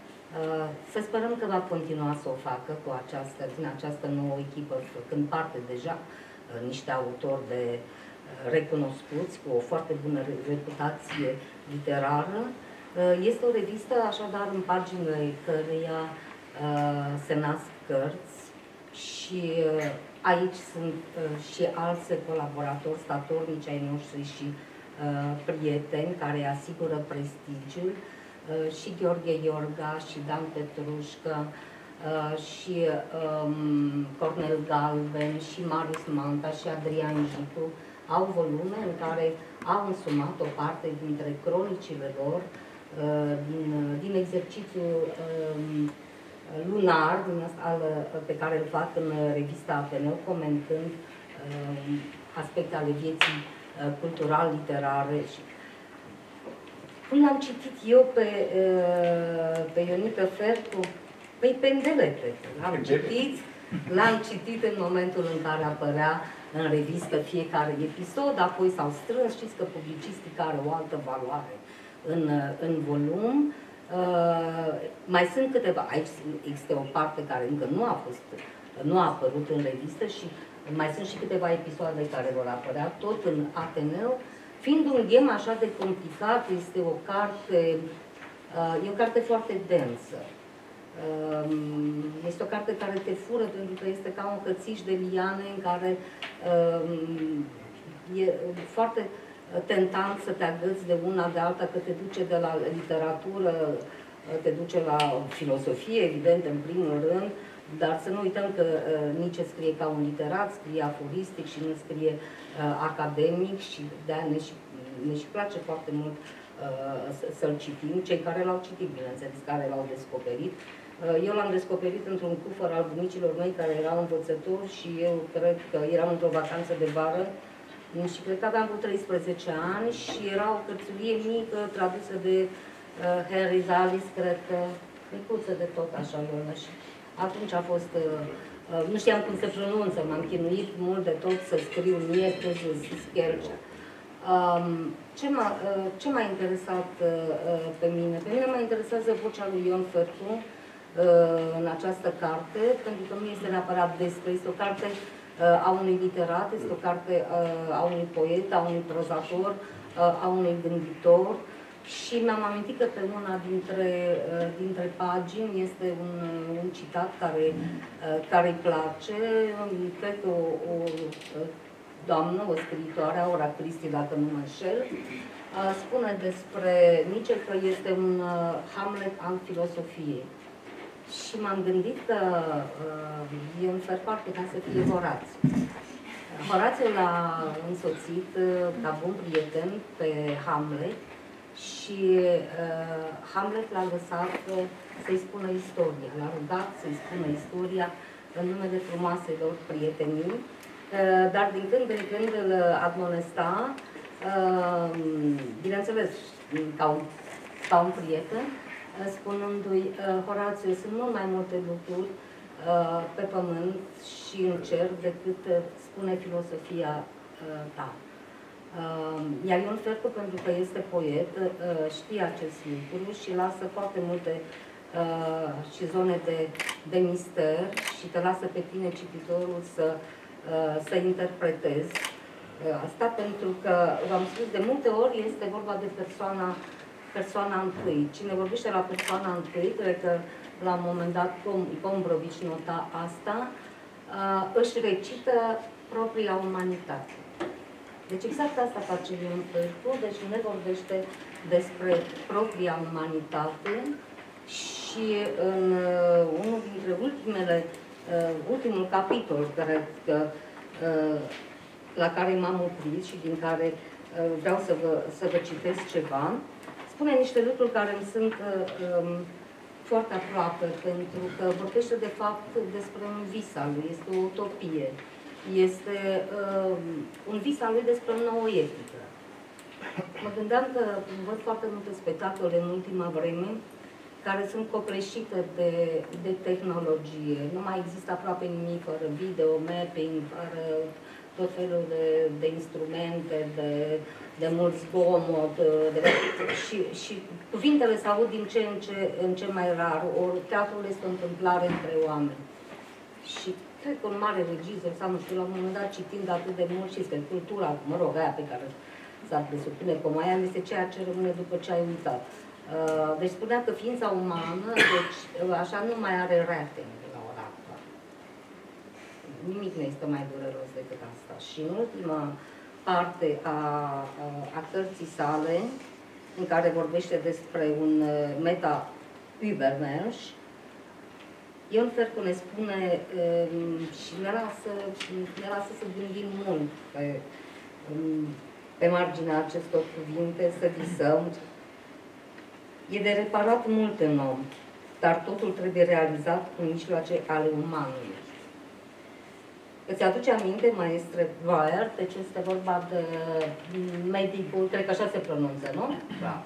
Să sperăm că va continua să o facă cu această, din această nouă echipă, făcând parte deja niște autori de recunoscuți, cu o foarte bună reputație literară. Este o revistă, așadar, în paginile căreia se nasc cărți și aici sunt și alți colaboratori statornici ai noștri și prieteni care asigură prestigiul. Și Gheorghe Iorga, și Dan Petrușcă, și um, Cornel Galben, și Marius Manta, și Adrian Jicu au volume în care au însumat o parte dintre cronicile lor uh, din, din exercițiul um, lunar din al, pe care îl fac în revista Ateneu, comentând um, aspecte ale vieții uh, cultural-literare. Când l-am citit eu pe, pe Ionică Fercu, păi pendelete, l-am citit, l-am citit în momentul în care apărea în revistă fiecare episod, apoi s-au strâns, știți că publicistica are o altă valoare în, în volum. Uh, mai sunt câteva, aici există o parte care încă nu a fost, nu a apărut în revistă și mai sunt și câteva episoade care vor apărea tot în Ateneu. Fiind un ghem așa de complicat, este o carte, uh, e o carte foarte densă. Uh, este o carte care te fură pentru că este ca un cățiș de liane în care uh, e foarte tentant să te agăți de una de alta, că te duce de la literatură, te duce la filosofie, evident, în primul rând, dar să nu uităm că uh, Nietzsche scrie ca un literat, scrie aforistic și nu scrie uh, academic și de-aia ne și, ne și place foarte mult uh, să-l citim, cei care l-au citit, bineînțeles, care l-au descoperit. Uh, eu l-am descoperit într-un cufăr al bunicilor mei care erau învățători și eu cred că eram într-o vacanță de vară și cred că aveam vreo treisprezece ani și era o cărțulie mică tradusă de uh, Henry Zalis, cred că micuță de tot așa, Iona, și atunci a fost, uh, nu știam cum se pronunță, m-am chinuit mult de tot să scriu Nietus, Scherge. Um, ce m-a uh, interesat uh, pe mine? Pe mine mă interesează vocea lui Ion Fercu uh, în această carte, pentru că nu este neapărat despre, este o carte uh, a unui literat, este o carte uh, a unui poet, a unui prozator, uh, a unui gânditor. Și mi-am amintit că pe una dintre, dintre pagini este un, un citat care, care îi place, cred că o, o doamnă, o scriitoare, Aura Christie, dacă nu mă înșel, spune despre Nietzsche că este un Hamlet al filosofiei. Și m-am gândit că uh, e un fel ar putea să fie Horațiu. Horațiu l-a însoțit uh, ca bun prieten pe Hamlet și uh, Hamlet l-a lăsat uh, să-i spună istoria. L-a rugat să-i spună istoria în numele frumoaselor prietenii, uh, dar din când în când îl admonesta, uh, bineînțeles, ca un, ca un prieten, spunându-i, Horațiu, sunt mult mai multe lucruri uh, pe pământ și în cer decât uh, spune filosofia uh, ta. Uh, iar Ion Fercu, pentru că este poet, uh, știe acest lucru și lasă foarte multe uh, și zone de, de mister și te lasă pe tine, cititorul, să, uh, să interpretezi. Uh, asta pentru că, v-am spus, de multe ori este vorba de persoana persoana întâi. Cine vorbește la persoana întâi, cred că la un moment dat Combrovici nota asta, uh, își recită propria umanitate. Deci exact asta face Ion Fercu, deci ne vorbește despre propria umanitate și în uh, unul dintre ultimele, uh, ultimul capitol care, uh, la care m-am oprit și din care uh, vreau să vă, să vă citesc ceva, spune niște lucruri care îmi sunt um, foarte aproape, pentru că vorbește de fapt despre un vis al lui, este o utopie. Este um, un vis al lui despre o nouă etică. Mă gândeam că văd foarte multe spectacole în ultima vreme care sunt copleșite de, de tehnologie. Nu mai există aproape nimic fără video, mapping, fără tot felul de, de instrumente, de, de mult zgomot, de, și, și cuvintele se aud din ce în ce, în ce mai rar, ori teatrul este o întâmplare între oameni. Și cred că un mare regizor, sau nu știu, la un moment dat citind atât de mult și că cultura, mă rog, aia pe care s-ar presupune că mai am, este ceea ce rămâne după ce ai uitat. Deci spunea că ființa umană, deci așa, nu mai are rating la ora actuală. Nimic nu este mai dureros decât asta. Și în ultima parte a, a cărții sale, în care vorbește despre un meta-Übermensch, Ion Fercu ne spune um, și ne lasă, ne lasă să gândim mult pe, um, pe marginea acestor cuvinte, să visăm. E de reparat mult în om, dar totul trebuie realizat cu mijloace ale umanului. Îți aduce aminte, maestre Weyer, deci este vorba de medicul, cred că așa se pronunță, nu? Da.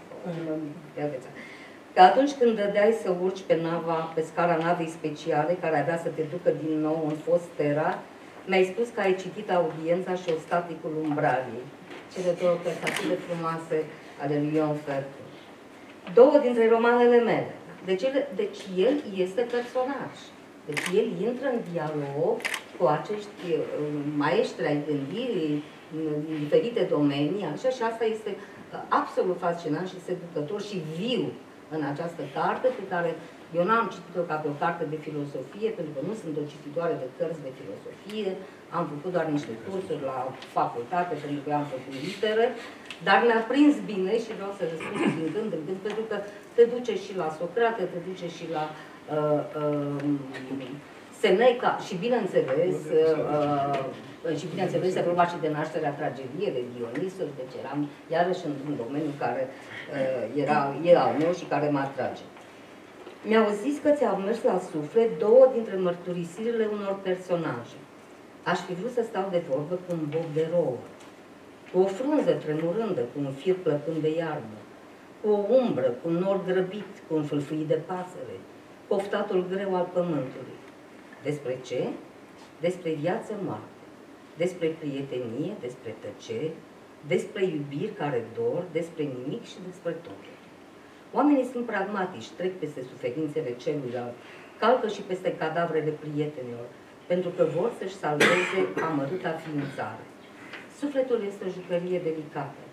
Că atunci când dădeai să urci pe nava, pe scara navei speciale, care avea să te ducă din nou în Fostera, mi-ai spus că ai citit Audiența și Ostaticul Umbraliei, cele două cărți atât de frumoase ale lui Ion Fercu. Două dintre romanele mele. Deci el, deci el este personaj. Deci el intră în dialog cu acești maestri ai gândirii în diferite domenii, așa, și asta este absolut fascinant și seducător și viu în această carte, pe care eu n-am citit-o ca pe o carte de filosofie, pentru că nu sunt o cititoare de cărți de filosofie, am făcut doar niște cursuri la facultate, pentru că am făcut litere, dar mi-a prins bine și vreau să răspund din când în când, pentru că te duce și la Socrate, te duce și la uh, uh, Seneca și, bineînțeles, uh, și, bineînțeles, se vorba și de nașterea tragediei, de Dionisos, deci eram iarăși într-un domeniu care uh, era, era al meu și care mă atrage. Mi-au zis că ți-au mers la suflet două dintre mărturisirile unor personaje. Aș fi vrut să stau de vorbă cu un bob de rouă, cu o frunză tremurândă, cu un fir plăcând de iarbă, cu o umbră, cu un nor grăbit, cu un fâlfâit de pasăre, poftatul greu al pământului. Despre ce? Despre viață-moarte, despre prietenie, despre tăceri, despre iubiri care dor, despre nimic și despre totul. Oamenii sunt pragmatici, trec peste suferințele celuilalt, calcă și peste cadavrele prietenilor, pentru că vor să-și salveze amărâta ființare. Sufletul este o jucărie delicată.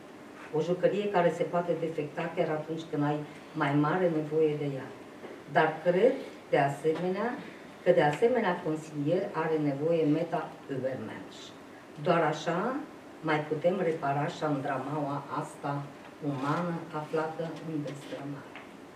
O jucărie care se poate defecta chiar atunci când ai mai mare nevoie de ea. Dar cred, de asemenea, că de asemenea consilier are nevoie meta-übermensch. Doar așa mai putem repara șandramaua asta umană aflată în destrămare.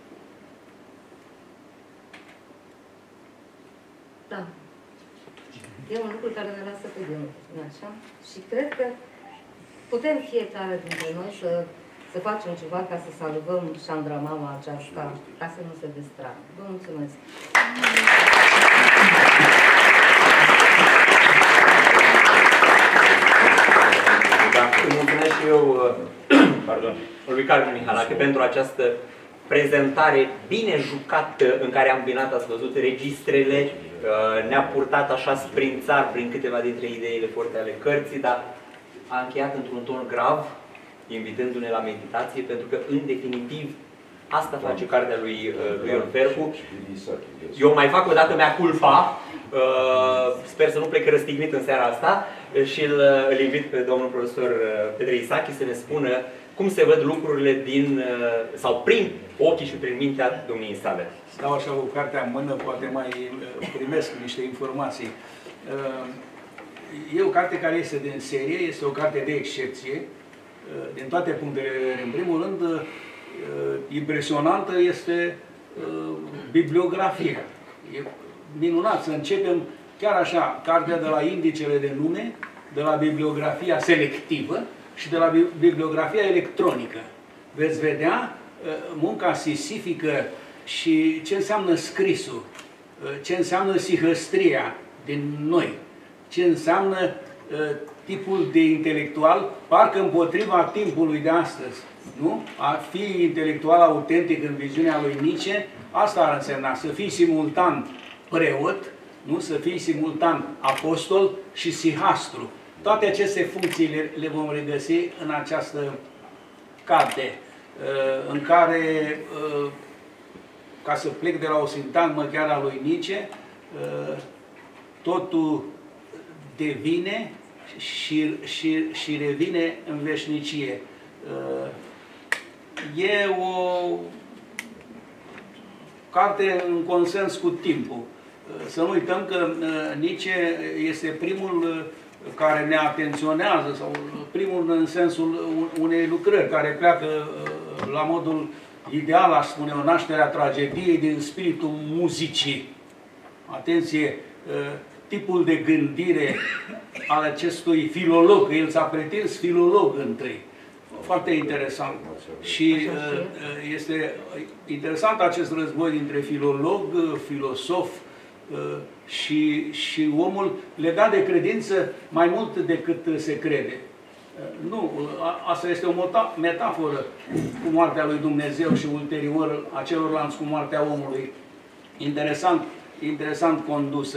Da. E un lucru care ne lasă pe gânduri, nu așa? Și cred că putem fiecare dintre noi să, să facem ceva ca să salvăm șandramaua aceasta, ca să nu se distragă. Vă mulțumesc! Da, îi mulțumesc și eu pardon, lui Carmen Mihalache pentru această prezentare bine jucată în care am binat, ați văzut, registrele, ne-a purtat așa sprințar prin câteva dintre ideile forte ale cărții, dar a încheiat într-un ton grav, invitându-ne la meditație, pentru că, în definitiv, asta face cartea lui, lui Ion Fercu. Eu mai fac o dată mea culpa, sper să nu plec răstignit în seara asta, și îl, îl invit pe domnul profesor Petre Isachi să ne spună cum se văd lucrurile din, sau prin ochii și prin mintea domniei sale. Stau așa cu cartea în mână, poate mai primesc niște informații. E o carte care este din serie, este o carte de excepție, din toate punctele de vedere. În primul rând, impresionantă este bibliografia. E minunat să începem chiar așa, cartea de la indicele de nume, de la bibliografia selectivă și de la bibliografia electronică. Veți vedea munca sisifică și ce înseamnă scrisul, ce înseamnă sihăstria din noi, ce înseamnă tipul de intelectual, parcă împotriva timpului de astăzi. Nu? A fi intelectual autentic în viziunea lui Nietzsche, asta ar însemna să fii simultan preot, nu? Să fii simultan apostol și sihastru. Toate aceste funcții le, le vom regăsi în această carte, în care, ca să plec de la o sintagmă chiar a lui Nietzsche, totul devine și, și, și revine în veșnicie. E o carte în consens cu timpul. Să nu uităm că Nietzsche este primul care ne atenționează, sau primul în sensul unei lucrări care pleacă la modul ideal, aș spune, o naștere a tragediei din spiritul muzicii. Atenție, tipul de gândire al acestui filolog, el s-a pretins filolog întâi. Foarte interesant. Și este interesant acest război dintre filolog, filosof și, și omul legat de credință mai mult decât se crede. Nu, asta este o metaforă cu moartea lui Dumnezeu și ulterior a celorlalți cu moartea omului. Interesant, interesant condusă.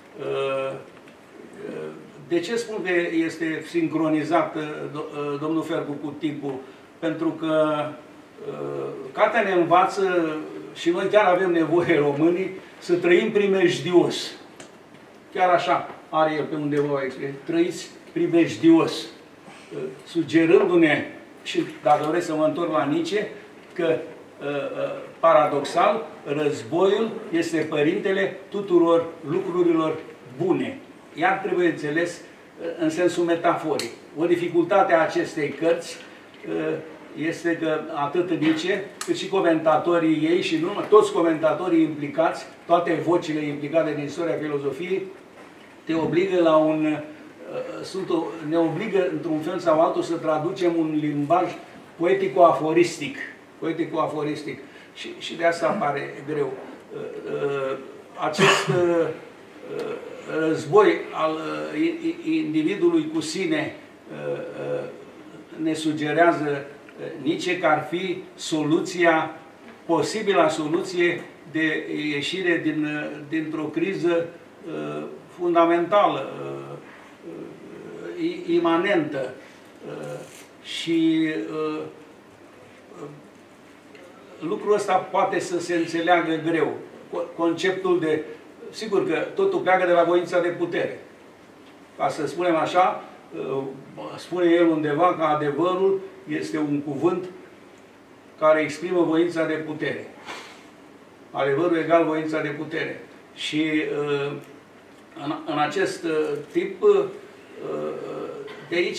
De ce spun că este sincronizat domnul Fercu cu timpul? Pentru că cartea ne învață, și noi chiar avem nevoie, românii, să trăim primejdios. Chiar așa are el pe undeva, trăiți primejdios. Sugerându-ne, și dacă vreți să mă întorc la Nietzsche, că paradoxal, războiul este părintele tuturor lucrurilor bune. Iar trebuie înțeles în sensul metaforic. O dificultate a acestei cărți este că atât Nietzsche, cât și comentatorii ei, și nu numai, toți comentatorii implicați, toate vocile implicate din istoria filozofiei, te obligă la un... Sunt o, ne obligă, într-un fel sau altul, să traducem un limbaj poetico-aforistic. Poetico-aforistic. Și, și de asta apare greu. Acest război al individului cu sine ne sugerează Nietzsche că ar fi soluția, posibila soluție de ieșire din, dintr-o criză fundamentală, imanentă. Și lucrul ăsta poate să se înțeleagă greu. Conceptul de... Sigur că totul pleacă de la voința de putere. Ca să spunem așa, spune el undeva că adevărul este un cuvânt care exprimă voința de putere. Adevărul egal voința de putere. Și în, în acest tip, de aici,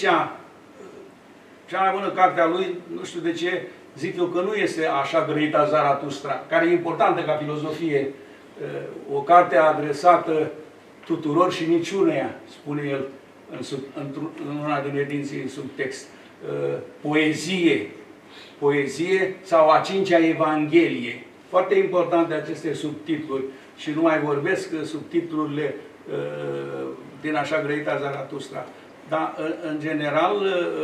cea mai bună carte a lui, nu știu de ce, zic eu că nu este Așa grăita Zaratustra, care e importantă ca filozofie, o carte adresată tuturor și niciuneia, spune el în, sub, în una din edinții în subtext. Poezie, poezie sau a cincea Evanghelie. Foarte importante aceste subtitluri și nu mai vorbesc subtitlurile din Așa grăita Zaratustra. Dar, în general,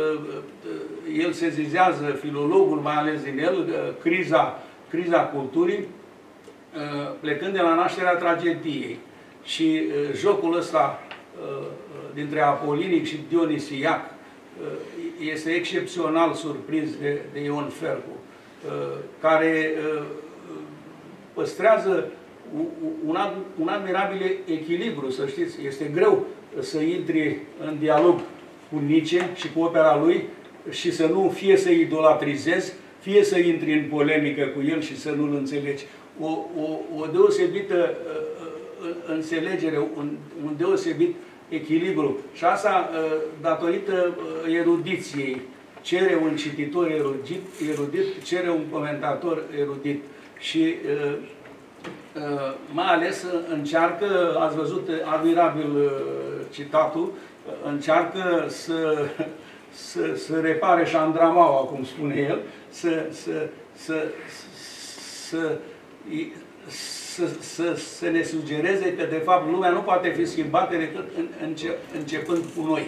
el sezizează, filologul, mai ales din el, criza, criza culturii, plecând de la nașterea tragediei. Și jocul ăsta dintre apolinic și dionisiac este excepțional surprins de, de Ion Fercu, care păstrează un, un admirabil echilibru, să știți. Este greu să intri în dialog cu Nietzsche și cu opera lui și să nu fie să idolatrizezi, fie să intri în polemică cu el și să nu-l înțelegi. O, o, o deosebită uh, înțelegere, un, un deosebit echilibru. Și asta uh, datorită uh, erudiției. Cere un cititor erudit, erudit, cere un comentator erudit. Și uh, uh, mai ales încearcă, ați văzut admirabil uh, citatul, uh, încearcă să, să, să repare șandramaua, cum spune el, să, să, să, să, să, să, să ne sugereze că, de fapt, lumea nu poate fi schimbată decât în, înce, începând cu noi.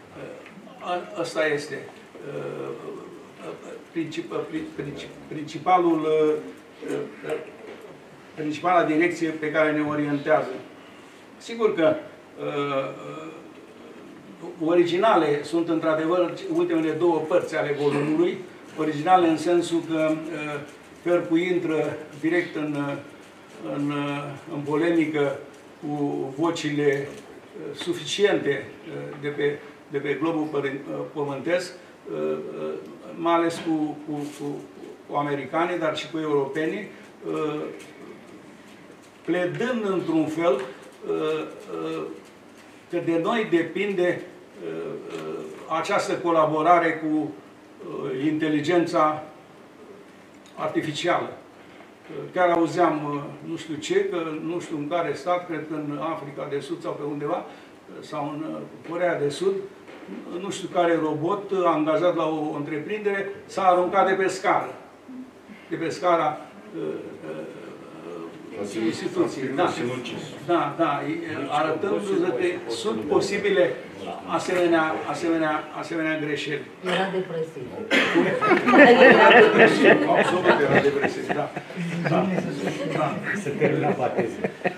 Uh, asta este uh, princip, princip, principalul uh, principala direcție pe care ne orientează. Sigur că uh, originale sunt într-adevăr ultimele două părți ale volumului, originale în sensul că uh, Fercu intră direct în, în, în polemică cu vocile uh, suficiente uh, de, pe, de pe globul pământesc, uh, uh, mai ales cu, cu, cu, cu americanii, dar și cu europenii, uh, pledând într-un fel că de noi depinde această colaborare cu inteligența artificială. Chiar auzeam, nu știu ce, că nu știu în care stat, cred că în Africa de Sud sau pe undeva, sau în Coreea de Sud, nu știu care robot angajat la o întreprindere s-a aruncat de pe scară. De pe scara instituții. Da, da, da, arătându-se că sunt posibile asemenea, asemenea, asemenea greșeli. Era depresiv. Era depresiv, absolut era depresiv, da. Da, da. Se termina pateză.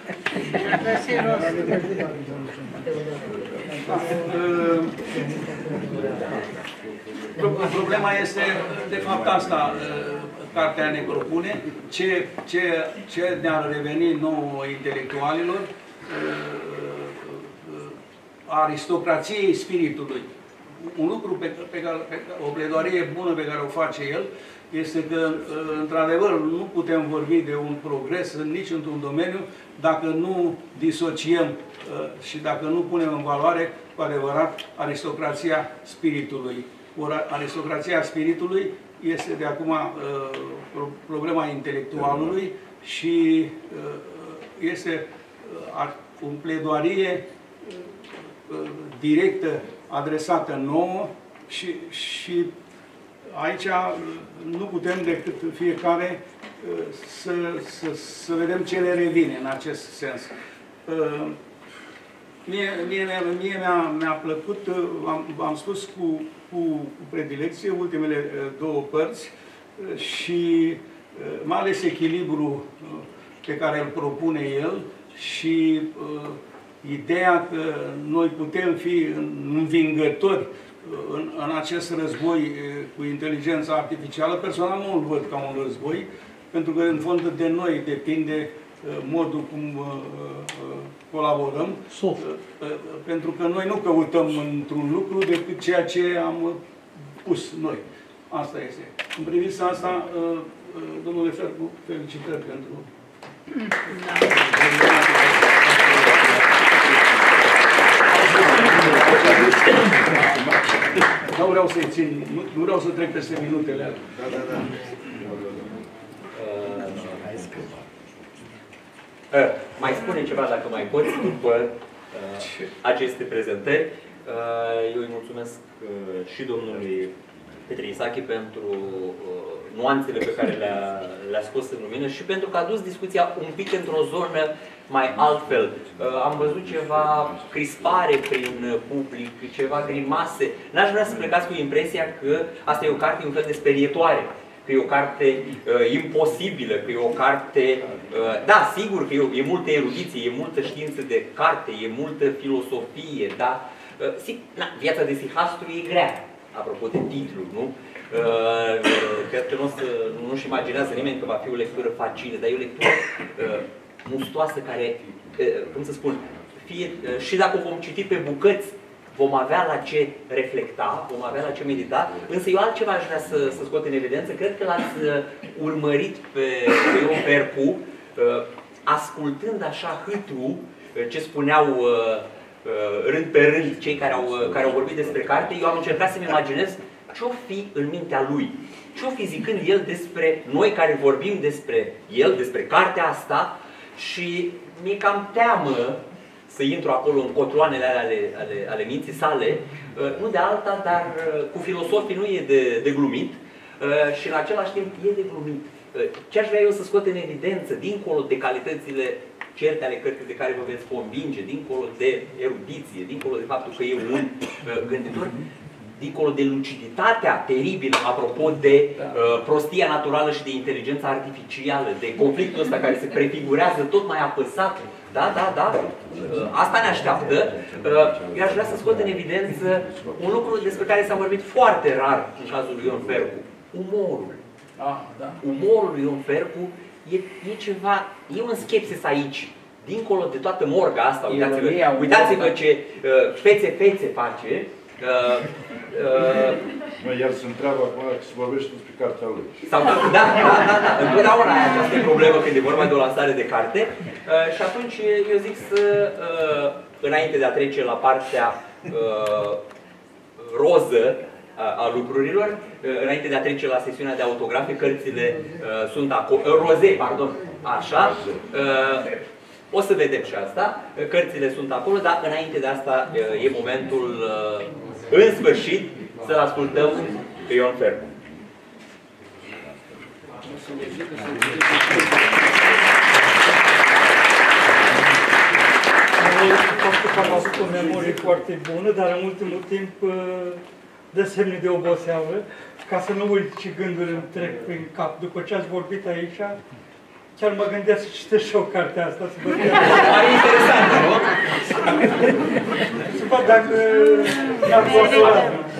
Problema este, de fapt, asta cartea ne propune, ce, ce, ce ne-ar reveni nouă intelectualilor, aristocrației spiritului. Un lucru pe, pe care, pe, o pledoarie bună pe care o face el, este că, într-adevăr, nu putem vorbi de un progres în nici într-un domeniu dacă nu disociem și dacă nu punem în valoare cu adevărat aristocrația spiritului. Ori aristocrația spiritului este de acum uh, problema intelectualului și uh, este uh, un pledoarie uh, directă adresată nouă și, și aici uh, nu putem decât fiecare uh, să, să, să vedem ce le revine în acest sens. Uh, Mie, mie, mie mi-a mi-a plăcut, am spus cu, cu, cu predilecție, ultimele două părți și mai ales echilibru pe care îl propune el și uh, ideea că noi putem fi învingători în, în acest război cu inteligența artificială. Personal nu îl văd ca un război, pentru că în fond de noi depinde modul cum colaborăm, Sof. pentru că noi nu căutăm într-un lucru decât ceea ce am pus noi. Asta este. În privința asta, domnule Fercu, felicitări pentru... Nu vreau să-i țin, nu, nu vreau să trec peste minutele alea. Da, da, da. Uh, mai spune ceva, dacă mai poți, după uh, aceste prezentări. Uh, eu îi mulțumesc uh, și domnului Petre Isache pentru uh, nuanțele pe care le-a le scos în lumină și pentru că a dus discuția un pic într-o zonă mai altfel. Uh, am văzut ceva crispare prin public, ceva grimase. N-aș vrea să plecați cu impresia că asta e o carte un fel de sperietoare. Că e o carte uh, imposibilă, că e o carte... Uh, da, sigur că e, e multă erudiție, e multă știință de carte, e multă filosofie, da? Uh, si, na, viața de Sihastru e grea, apropo de titlu, nu? Uh, cred că nu, să, nu-și imaginează nimeni că va fi o lectură facilă, dar e o lectură uh, mustoasă care, uh, cum să spun, fie, uh, și dacă o vom citi pe bucăți, vom avea la ce reflecta, vom avea la ce medita, însă eu altceva aș vrea să, să scot în evidență. Cred că l-ați urmărit pe, pe Ion Fercu, ascultând așa hâtru ce spuneau rând pe rând cei care au, care au vorbit despre carte. Eu am încercat să-mi imaginez ce-o fi în mintea lui, ce-o fi zicând el despre noi care vorbim despre el, despre cartea asta, și mi-e cam teamă să intru acolo în cotloanele ale, ale, ale minții sale, nu de alta, dar cu filosofii nu e de, de glumit și în același timp e de glumit. Ce aș vrea eu să scot în evidență, dincolo de calitățile certe ale cărții de care vă veți convinge, dincolo de erudiție, dincolo de faptul că e un gânditor, dincolo de luciditatea teribilă, apropo de uh, prostia naturală și de inteligența artificială, de conflictul ăsta care se prefigurează tot mai apăsat. Da, da, da. Uh, asta ne așteaptă. Uh, eu aș vrea să scot în evidență un lucru despre care s-a vorbit foarte rar în cazul lui Ion Fercu. Umorul. Ah, da. Umorul lui Ion Fercu e, e ceva, e un skepsis aici. Dincolo de toată morga asta, uitați-vă uitați-vă ce uh, fețe-fețe face. Uh, uh, Mă, iar se întreabă acum că se vorbește despre cartea lui. Sau, da, da, da, da, da. Întotdeauna ai această problemă când e vorba de o lansare de carte. Uh, și atunci eu zic să, uh, înainte de a trece la partea uh, roză a, a lucrurilor, uh, înainte de a trece la sesiunea de autografe, cărțile uh, sunt acolo, uh, roze, pardon, așa. Uh, O să vedem și asta, cărțile sunt acolo, dar înainte de asta e momentul, în sfârșit, să-l ascultăm pe Ion Fercu. Faptul că am avut o memorie foarte bună, dar în ultimul timp dă semne de oboseală, ca să nu uit ce gânduri îmi trec prin cap. După ce ați vorbit aici, chiar mă gândesc să citesc și o carte asta, să văd Pare interesant, nu? Să văd dacă n-am fost la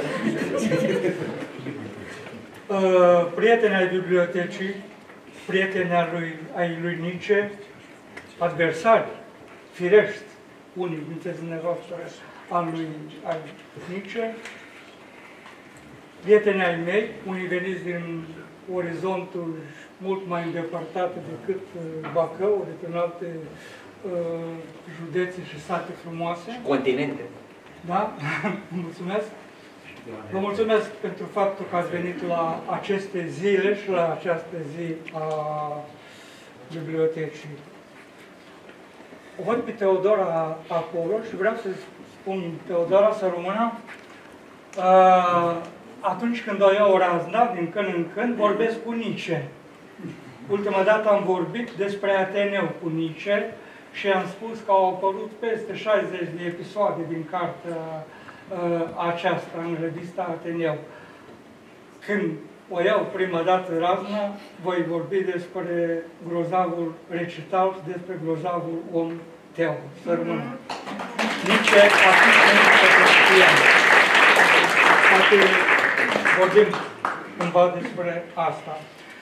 uh, prieteni ai bibliotecii, prieteni ai lui, ai lui Nietzsche, adversari, firești, unii dintre dumneavoastră al lui al Nietzsche, prieteni ai mei, unii veniți din orizontul mult mai îndepărtate decât uh, Bacău, decât în alte uh, județe și sate frumoase. Continente. Da? Mulțumesc. Vă mulțumesc pentru faptul că ați venit la aceste zile și la această zi a bibliotecii. O văd pe Teodora acolo și vreau să spun, Teodora, să rămână. Uh, atunci când o iau razna, din când în când, vorbesc cu Nietzsche. Ultima dată am vorbit despre Ateneu cu Nietzsche și am spus că au apărut peste șaizeci de episoade din cartea uh, aceasta în revista Ateneu. Când o iau prima dată razna, voi vorbi despre grozavul recital și despre grozavul om Teo. Să rămână. Nietzsche atunci când știa. Poate vorbim cumva despre asta.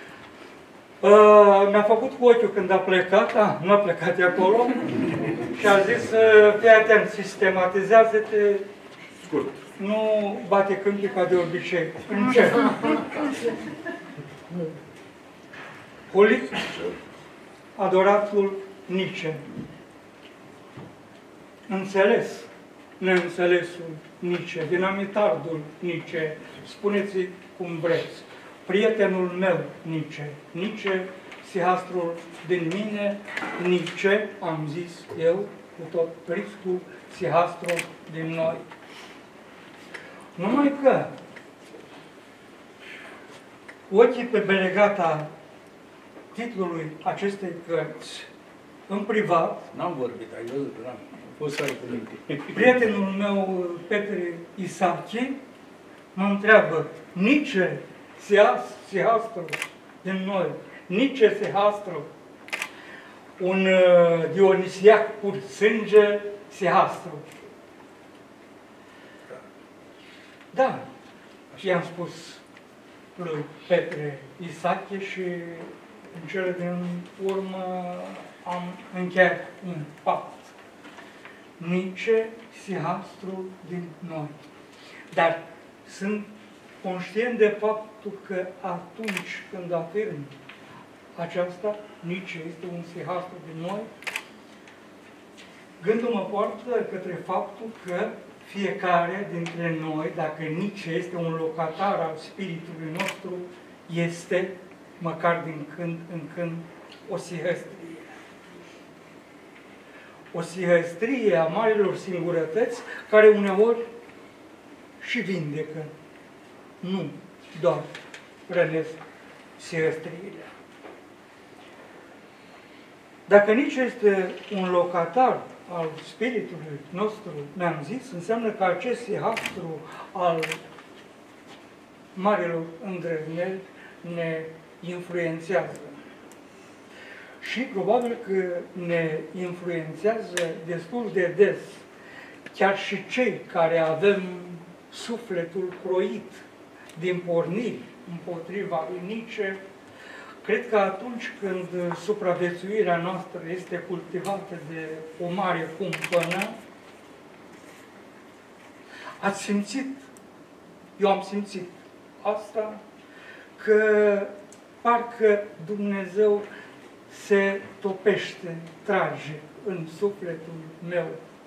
Uh, Mi-a făcut cu ochiul când a plecat, ah, nu a plecat de acolo, și a zis, uh, fii atent, sistematizează-te Scurt. nu bate câmpii ca de obicei. Încep. Holic, adoratul Nietzsche. Înțeles, neînțelesul Nietzsche, dinamitardul Nietzsche, spuneți cum vreți. Prietenul meu Nietzsche, Nietzsche, sihastrul din mine, Nietzsche, am zis eu, cu tot riscul, sihastrul din noi. Numai că ochii pe belegata titlului acestei cărți, în privat, N-am vorbit, ai văzut, n-am fost să cu minte. prietenul meu, Petre Isache, mă întreabă, Nietzsche, sihastru din noi, Nietzsche, sihastru, un uh, dionisiac pur sânge, sihastru. Da, și am spus lui Petre Isache și în cele din urmă am încheiat un pact. Nietzsche, sihastru din noi. Dar sunt conștient de faptul că atunci când afirm aceasta, Nietzsche este un sihastru din noi, gândul mă poartă către faptul că fiecare dintre noi, dacă Nietzsche este un locatar al spiritului nostru, este, măcar din când în când, o sihăstrie. O sihăstrie a marilor singurătăți care uneori și vindecă, nu doar rănesc sihăstriile. Dacă Nietzsche este un locatar al spiritului nostru, mi-am zis, înseamnă că acest sihastru al marilor îndrăzneli ne influențează. Și probabil că ne influențează destul de des, chiar și cei care avem sufletul croit din porniri împotriva lui Nietzsche. Cred că atunci când supraviețuirea noastră este cultivată de o mare cumpănă, ați simțit, eu am simțit asta, că parcă Dumnezeu se topește tragic în sufletul meu.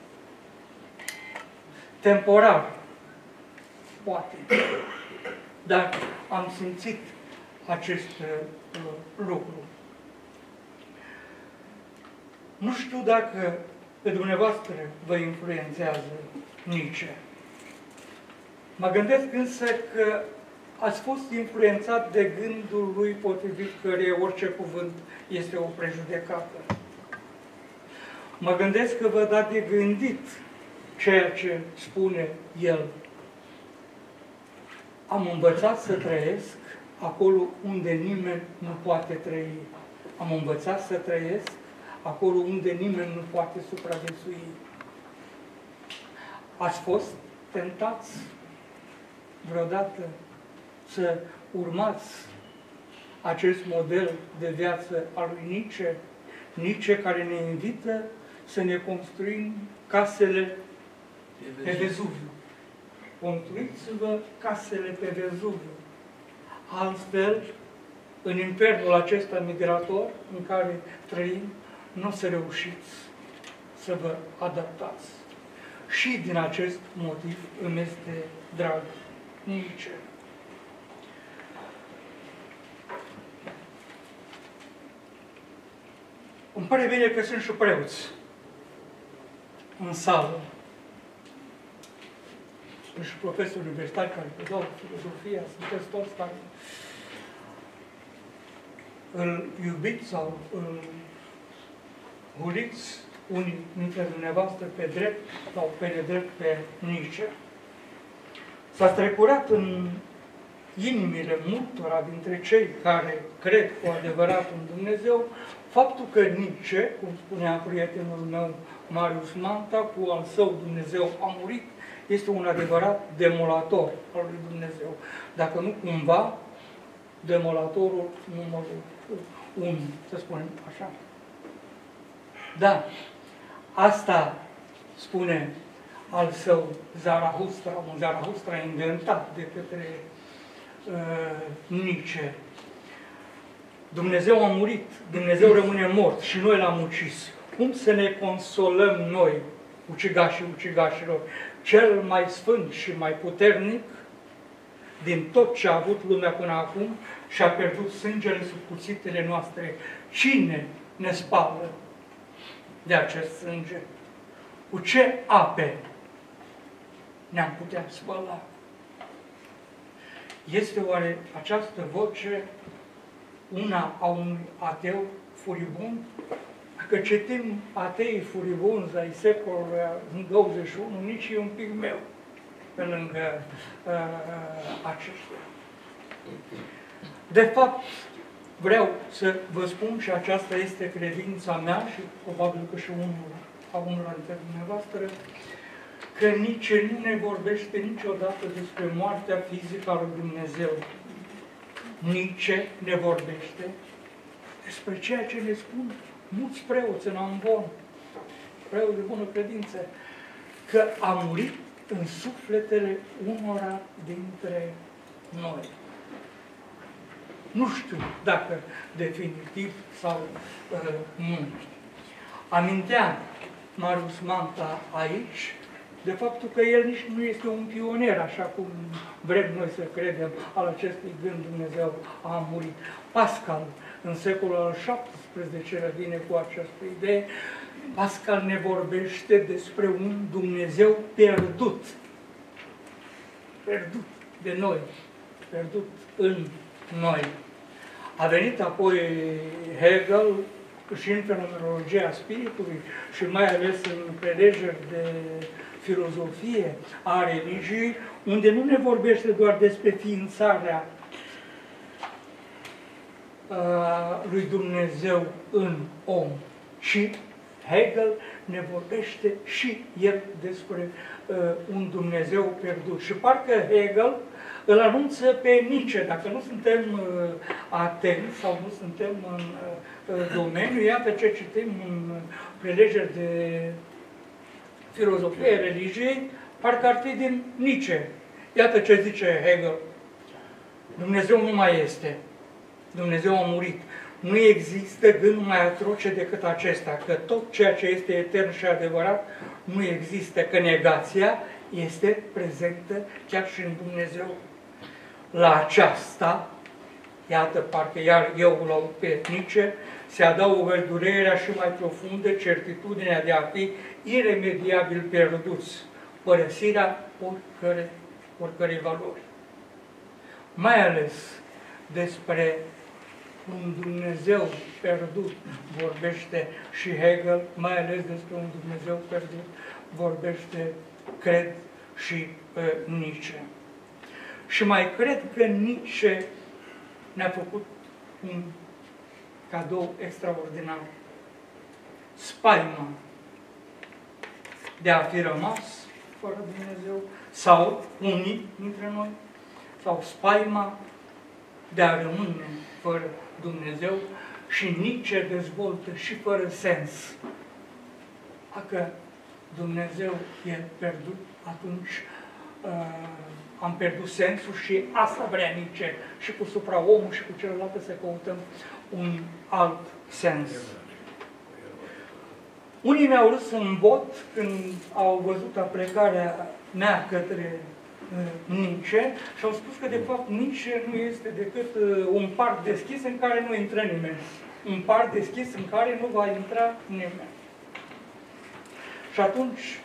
Temporar, poate, dar am simțit acest uh, lucru. Nu știu dacă pe dumneavoastră vă influențează Nietzsche. Mă gândesc însă că ați fost influențat de gândul lui potrivit căreia orice cuvânt este o prejudecată. Mă gândesc că vă da de gândit ceea ce spune el. Am învățat să trăiesc acolo unde nimeni nu poate trăi. Am învățat să trăiesc acolo unde nimeni nu poate supraviețui. Ați fost tentați vreodată să urmați acest model de viață al lui Nietzsche? Nietzsche care ne invită să ne construim casele pe Vezuviu. Construiți-vă casele pe Vezuviu. Altfel, în infernul acesta migrator în care trăim, nu o să reușiți să vă adaptați. Și din acest motiv îmi este drag Nietzsche. Îmi pare bine că sunt și preoți în sală. Sunt și profesori universitari care predau filozofia, sunteți toți care îl iubiți sau îl huliți unii dintre dumneavoastră pe drept sau pe nedrept pe Nietzsche. S-a strecurat în inimile multora dintre cei care cred cu adevărat în Dumnezeu faptul că Nietzsche, cum spunea prietenul meu Marius Manta, cu al său Dumnezeu a murit, este un adevărat demolator al lui Dumnezeu. Dacă nu cumva, demolatorul numărul unu, să spunem așa. Da, asta spune al său, Zarathustra, un Zarathustra inventat de către uh, Nietzsche. Dumnezeu a murit, Dumnezeu rămâne mort și noi l-am ucis. Cum să ne consolăm noi, ucigașii ucigașilor? Cel mai sfânt și mai puternic din tot ce a avut lumea până acum și-a pierdut sângele sub cuțitele noastre. Cine ne spală de acest sânge? Cu ce ape ne-am putea spăla? Este oare această voce una a unui ateu furibund? Dacă citim ateii furibunzi ai secolului douăzeci și unu, nici e un pic meu pe lângă uh, aceștia. De fapt, vreau să vă spun, și aceasta este credința mea și probabil că și unul, a unul dintre dumneavoastră, că nici nu ne vorbește niciodată despre moartea fizică a lui Dumnezeu. Nici ne vorbește despre ceea ce ne spun mulți preoți în Amvon, preoți de bună credință, că a murit în sufletele unora dintre noi. Nu știu dacă definitiv sau uh, nu. Amintea Marius Manta aici de faptul că el nici nu este un pionier, așa cum vrem noi să credem, al acestui gând Dumnezeu a murit. Pascal, în secolul al șaptesprezecelea, vine cu această idee. Pascal ne vorbește despre un Dumnezeu pierdut. Pierdut de noi. Pierdut în noi. A venit apoi Hegel și în fenomenologia spiritului și mai ales în prelegeri de filozofie a religiei, unde nu ne vorbește doar despre ființarea uh, lui Dumnezeu în om, ci Hegel ne vorbește și el despre uh, un Dumnezeu pierdut. Și parcă Hegel îl anunță pe Nietzsche, dacă nu suntem uh, atenți sau nu suntem în uh, domeniu, iată ce citim în prelegeri de filozofie religiei, parcă ar fi din Nietzsche. Iată ce zice Hegel. Dumnezeu nu mai este. Dumnezeu a murit. Nu există gând mai atroce decât acesta, că tot ceea ce este etern și adevărat nu există, că negația este prezentă chiar și în Dumnezeu. La aceasta, iată, parcă iar eu l-au pe Nietzsche, se adaugă durerea și mai profundă certitudinea de a fi iremediabil pierduți, părăsirea oricărei, oricărei valori. Mai ales despre un Dumnezeu pierdut vorbește și Hegel, mai ales despre un Dumnezeu pierdut vorbește, cred, și uh, Nietzsche. Și mai cred că Nietzsche ne-a făcut un cadou extraordinar. Spaima de a fi rămas fără Dumnezeu, sau unii dintre noi, sau spaima de a rămâne fără Dumnezeu, și Nietzsche dezvoltă și fără sens. Dacă Dumnezeu e pierdut, atunci uh, am pierdut sensul și asta vrea Nietzsche. Și cu supraomul și cu celelalte să căutăm un alt sens. Unii mi-au râs în bot când au văzut aplecarea mea către uh, Nietzsche și au spus că de fapt Nietzsche nu este decât uh, un parc deschis în care nu intră nimeni. Un parc deschis în care nu va intra nimeni. Și atunci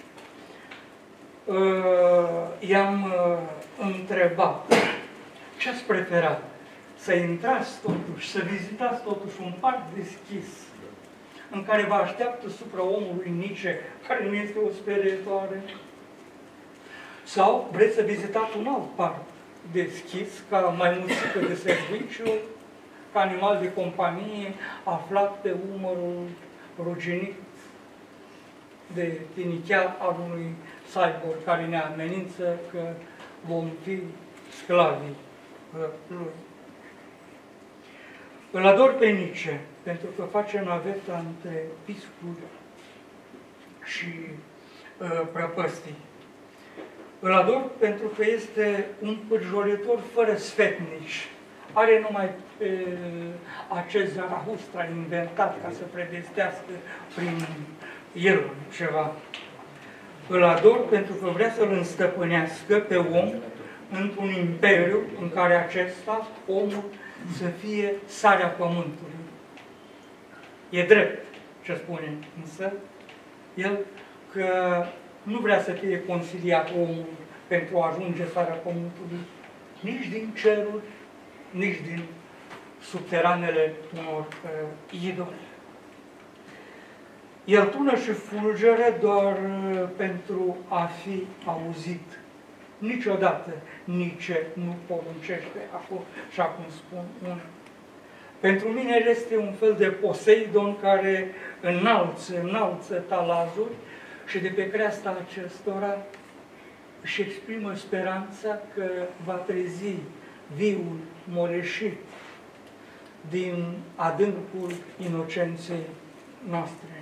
uh, i-am uh, întrebat ce ați preferat? Să intrați totuși, să vizitați totuși un parc deschis în care vă așteaptă supraomul lui Nietzsche, care nu este o sperietoare? Sau vreți să vizitați un alt parc deschis, ca maimuțică de serviciu, ca animal de companie, aflat pe umărul ruginit de tinichea al unui cyborg care ne amenință că vom fi sclavii lui. Îl ador pe Nietzsche pentru că face naveta între piscuri și uh, prăpăstii. Îl ador pentru că este un pârjolitor fără sfetnici. Are numai e, acest Zarahustra inventat ca să predestească prin el ceva. Îl ador pentru că vrea să-l înstăpânească pe om într-un imperiu în care acesta, omul, să fie sarea pământului. E drept ce spune, însă el că nu vrea să fie consiliat omul pentru a ajunge sarea pământului nici din ceruri, nici din subteranele unor uh, idoli. El tună și fulgere doar uh, pentru a fi auzit. Niciodată nici nu poruncește, acum, așa cum spun unii. Pentru mine este un fel de Poseidon care înalță, înalță talazuri și de pe creasta acestora își exprimă speranța că va trezi viul moleșit din adâncul inocenței noastre.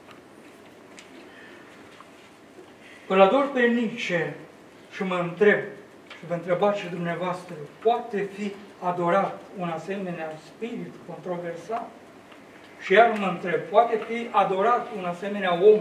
Îl ador pe Nietzsche și mă întreb, și vă întrebați și dumneavoastră, poate fi adorat un asemenea spirit controversat? Și iar mă întreb, poate fi adorat un asemenea om?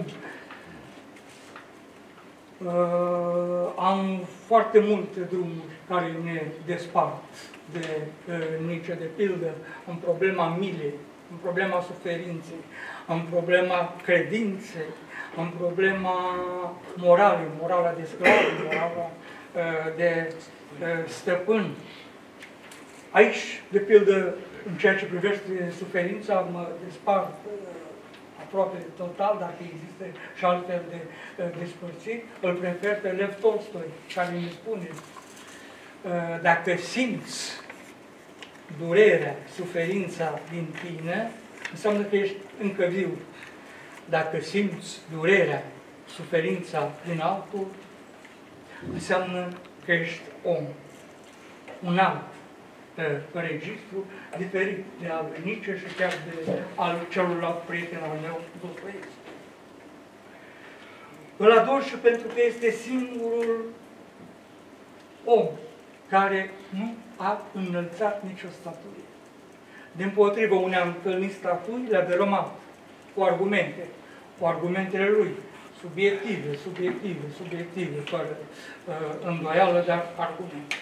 Uh, am foarte multe drumuri care ne despart de uh, Nietzsche, de pildă, în problema milei, în problema suferinței, în problema credinței, în problema moralei, morala de sclav, morala uh, de uh, stăpân. Aici, de pildă, în ceea ce privește suferința, mă despart uh, aproape total, dacă există și altfel de uh, despărțiri, îl prefer pe Lev Tolstoi, care ne spune uh, dacă simți durerea, suferința din tine, înseamnă că ești încă viu. Dacă simți durerea, suferința din altul, înseamnă că ești om. Un alt uh, registru diferit de al lui Nietzsche și chiar de al celuilalt prieten al meu, Dostoevski. Îl ador și pentru că este singurul om care nu a înălțat nicio statuie. Dimpotrivă, unde am întâlnit statui, le-a dărâmat cu argumente, cu argumentele lui, subiective, subiective, subiective, fără uh, îndoială, dar argumente.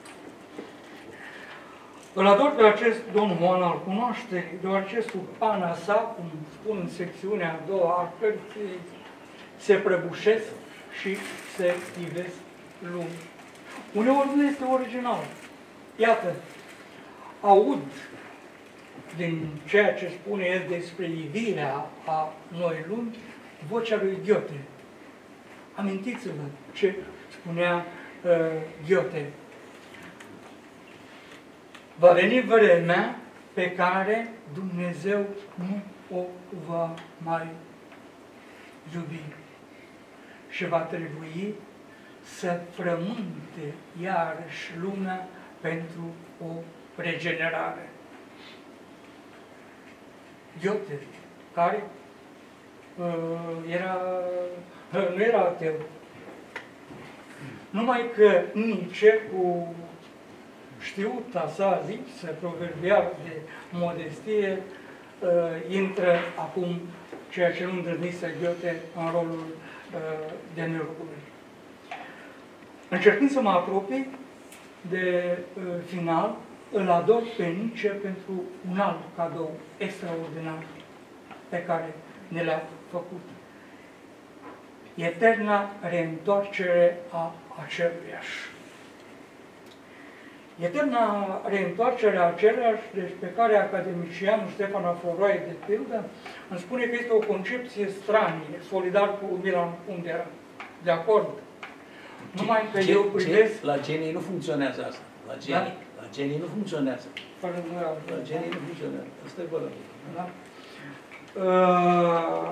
Îl ador pe acest domn Moan al cunoașterii, deoarece sub pana sa, cum spun în secțiunea a doua a cărții, se prăbușesc și se ivesc lumi. Uneori nu este original. Iată, aud din ceea ce spune el despre ivirea a noi lumi, vocea lui Goethe. Amintiți-vă ce spunea uh, Goethe. Va veni vremea pe care Dumnezeu nu o va mai iubi și va trebui să frământe iarăși lumea pentru o regenerare. Goethe, care uh, era, uh, nu era ateu. Numai că Nietzsche, cu știuta sa lipsă proverbială de modestie, uh, intră acum ceea ce nu îndrăznise Goethe în rolul uh, demiurgului. Încercând să mă apropii de uh, final, îl ador pe Nietzsche pentru un alt cadou extraordinar pe care ne l-a făcut. Eterna reîntoarcere a aceluiași. Eterna reîntoarcere a aceluiași, deci pe care academicianul Ștefan Afloroaie, de pildă, îmi spune că este o concepție stranie, solidar cu Milan Kundera. De acord? Numai că eu privesc... La genii nu funcționează asta. La genii. Da? La genii nu funcționează. Fără îndoială. La genii nu funcționează. Asta e vălă. Da? Uh,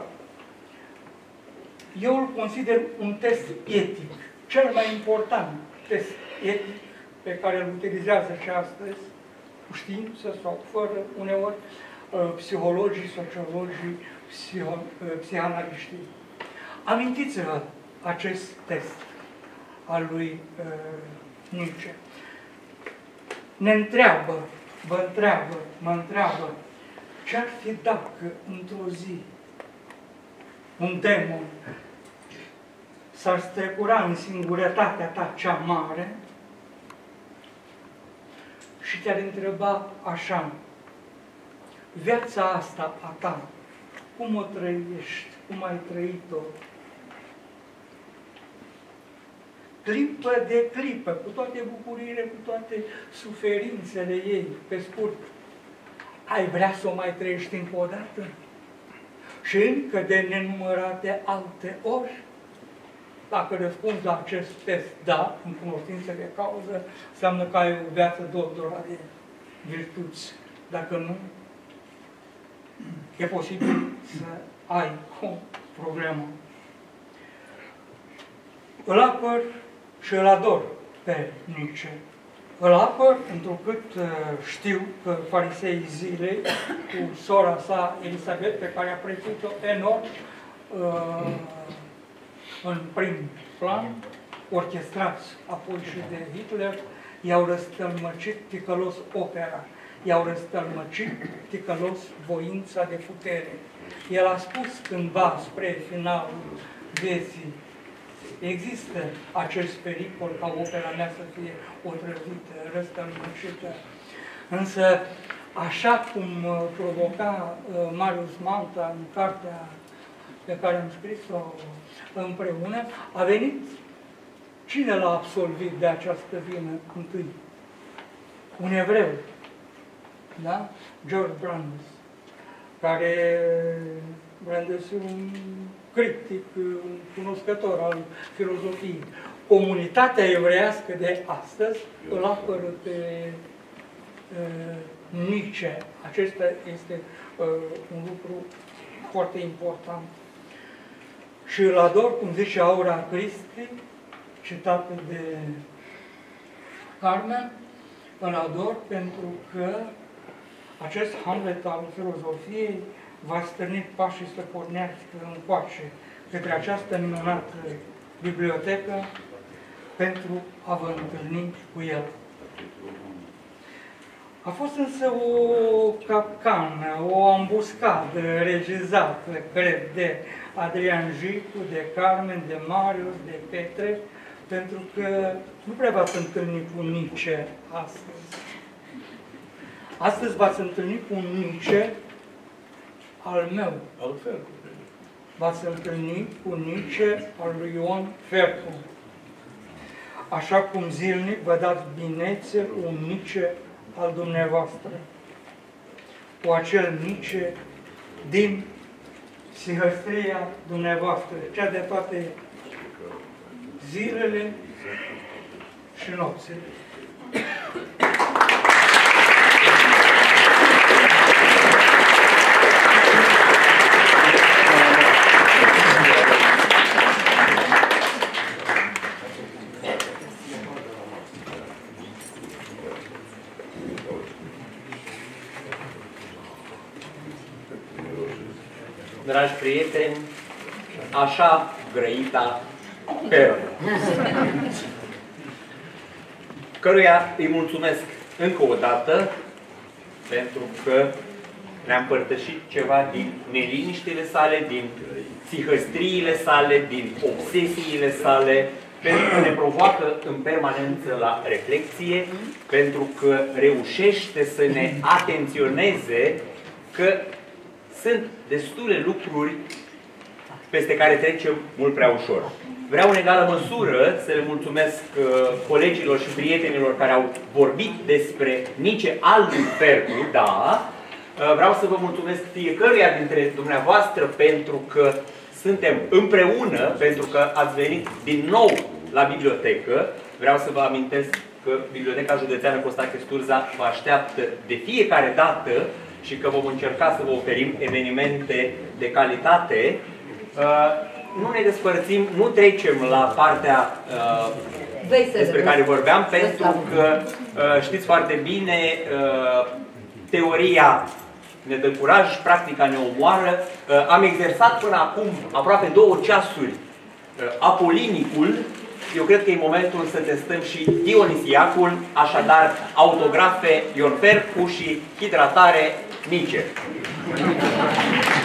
eu îl consider un test etic. Cel mai important test etic pe care îl utilizează și astăzi, cu știință sau fără, uneori, uh, psihologii, sociologii, psiho, uh, psihanaliștii. Amintiți-vă acest test. al lui uh, Nietzsche. Ne întreabă, vă întreabă, mă întreabă, ce-ar fi dacă într-o zi un demon s-ar strecura în singurătatea ta cea mare și te-ar întreba așa: viața asta a ta, cum o trăiești, cum ai trăit-o? Clipă de clipă, cu toate bucuriile, cu toate suferințele ei, pe scurt. Ai vrea să o mai trăiești încă o dată? Și încă de nenumărate alte ori? Dacă răspunzi la acest test da, în cunoștință de cauză, înseamnă că ai o viață doldora de virtuți. Dacă nu, e posibil să ai o problemă. Îl apăr și îl ador pe Nietzsche. Îl apăr întrucât știu că fariseii zilei, cu sora sa Elisabet, pe care a prețuit-o enorm în prim plan, orchestrați apoi și de Hitler, i-au răstălmăcit ticălos opera, i-au răstălmăcit ticălos voința de putere. El a spus cândva spre finalul vieții: există acest pericol ca opera mea să fie otrăvită, răstălmăcită. Însă, așa cum provoca Marius Malta în cartea pe care am scris-o împreună, a venit. Cine l-a absolvit de această vină întâi? Un evreu, da? George Brandes, care Brandes e un critic, un cunoscător al filozofiei. Comunitatea evreiască de astăzi îl apără pe uh, Nietzsche. Acesta este uh, un lucru foarte important. Și îl ador, cum zice Aura Christi, citată de Carmen, îl ador pentru că acest Hamlet al filozofiei va stârni pașii să pornească încoace către această minunată bibliotecă pentru a vă întâlni cu el. A fost însă o capcană, o ambuscadă regizată, cred, de Adrian Jicu, de Carmen, de Marius, de Petre, pentru că nu prea v-ați întâlni cu Nietzsche astăzi. Astăzi v-ați întâlni cu un Nietzsche al meu. Al Fercu. V-ați întâlni cu Nietzsche al lui Ion Fercu. Așa cum zilnic vă dați binețe un Nietzsche al dumneavoastră. Cu acel Nietzsche din psihăstria dumneavoastră, cea de toate zilele și nopțile. Dragi prieteni, așa grăita perlă, căruia îi mulțumesc încă o dată pentru că ne-a împărtășit ceva din neliniștile sale, din psihăstriile sale, din obsesiile sale, pentru că ne provoacă în permanență la reflexie, pentru că reușește să ne atenționeze că sunt destule lucruri peste care trecem mult prea ușor. Vreau în egală măsură să le mulțumesc uh, colegilor și prietenilor care au vorbit despre Nietzsche al lui Fercu, da. Uh, vreau să vă mulțumesc fiecăruia dintre dumneavoastră pentru că suntem împreună, pentru că ați venit din nou la bibliotecă. Vreau să vă amintesc că Biblioteca Județeană Costache Sturza vă așteaptă de fiecare dată și că vom încerca să vă oferim evenimente de calitate. Nu ne despărțim, nu trecem la partea despre care vorbeam, pentru că știți foarte bine, teoria ne dă curaj, practica ne omoară. Am exersat până acum aproape două ceasuri apolinicul eu cred că e momentul să testăm și Dionisiacul, așadar autografe Ion Percu și hidratare Mice.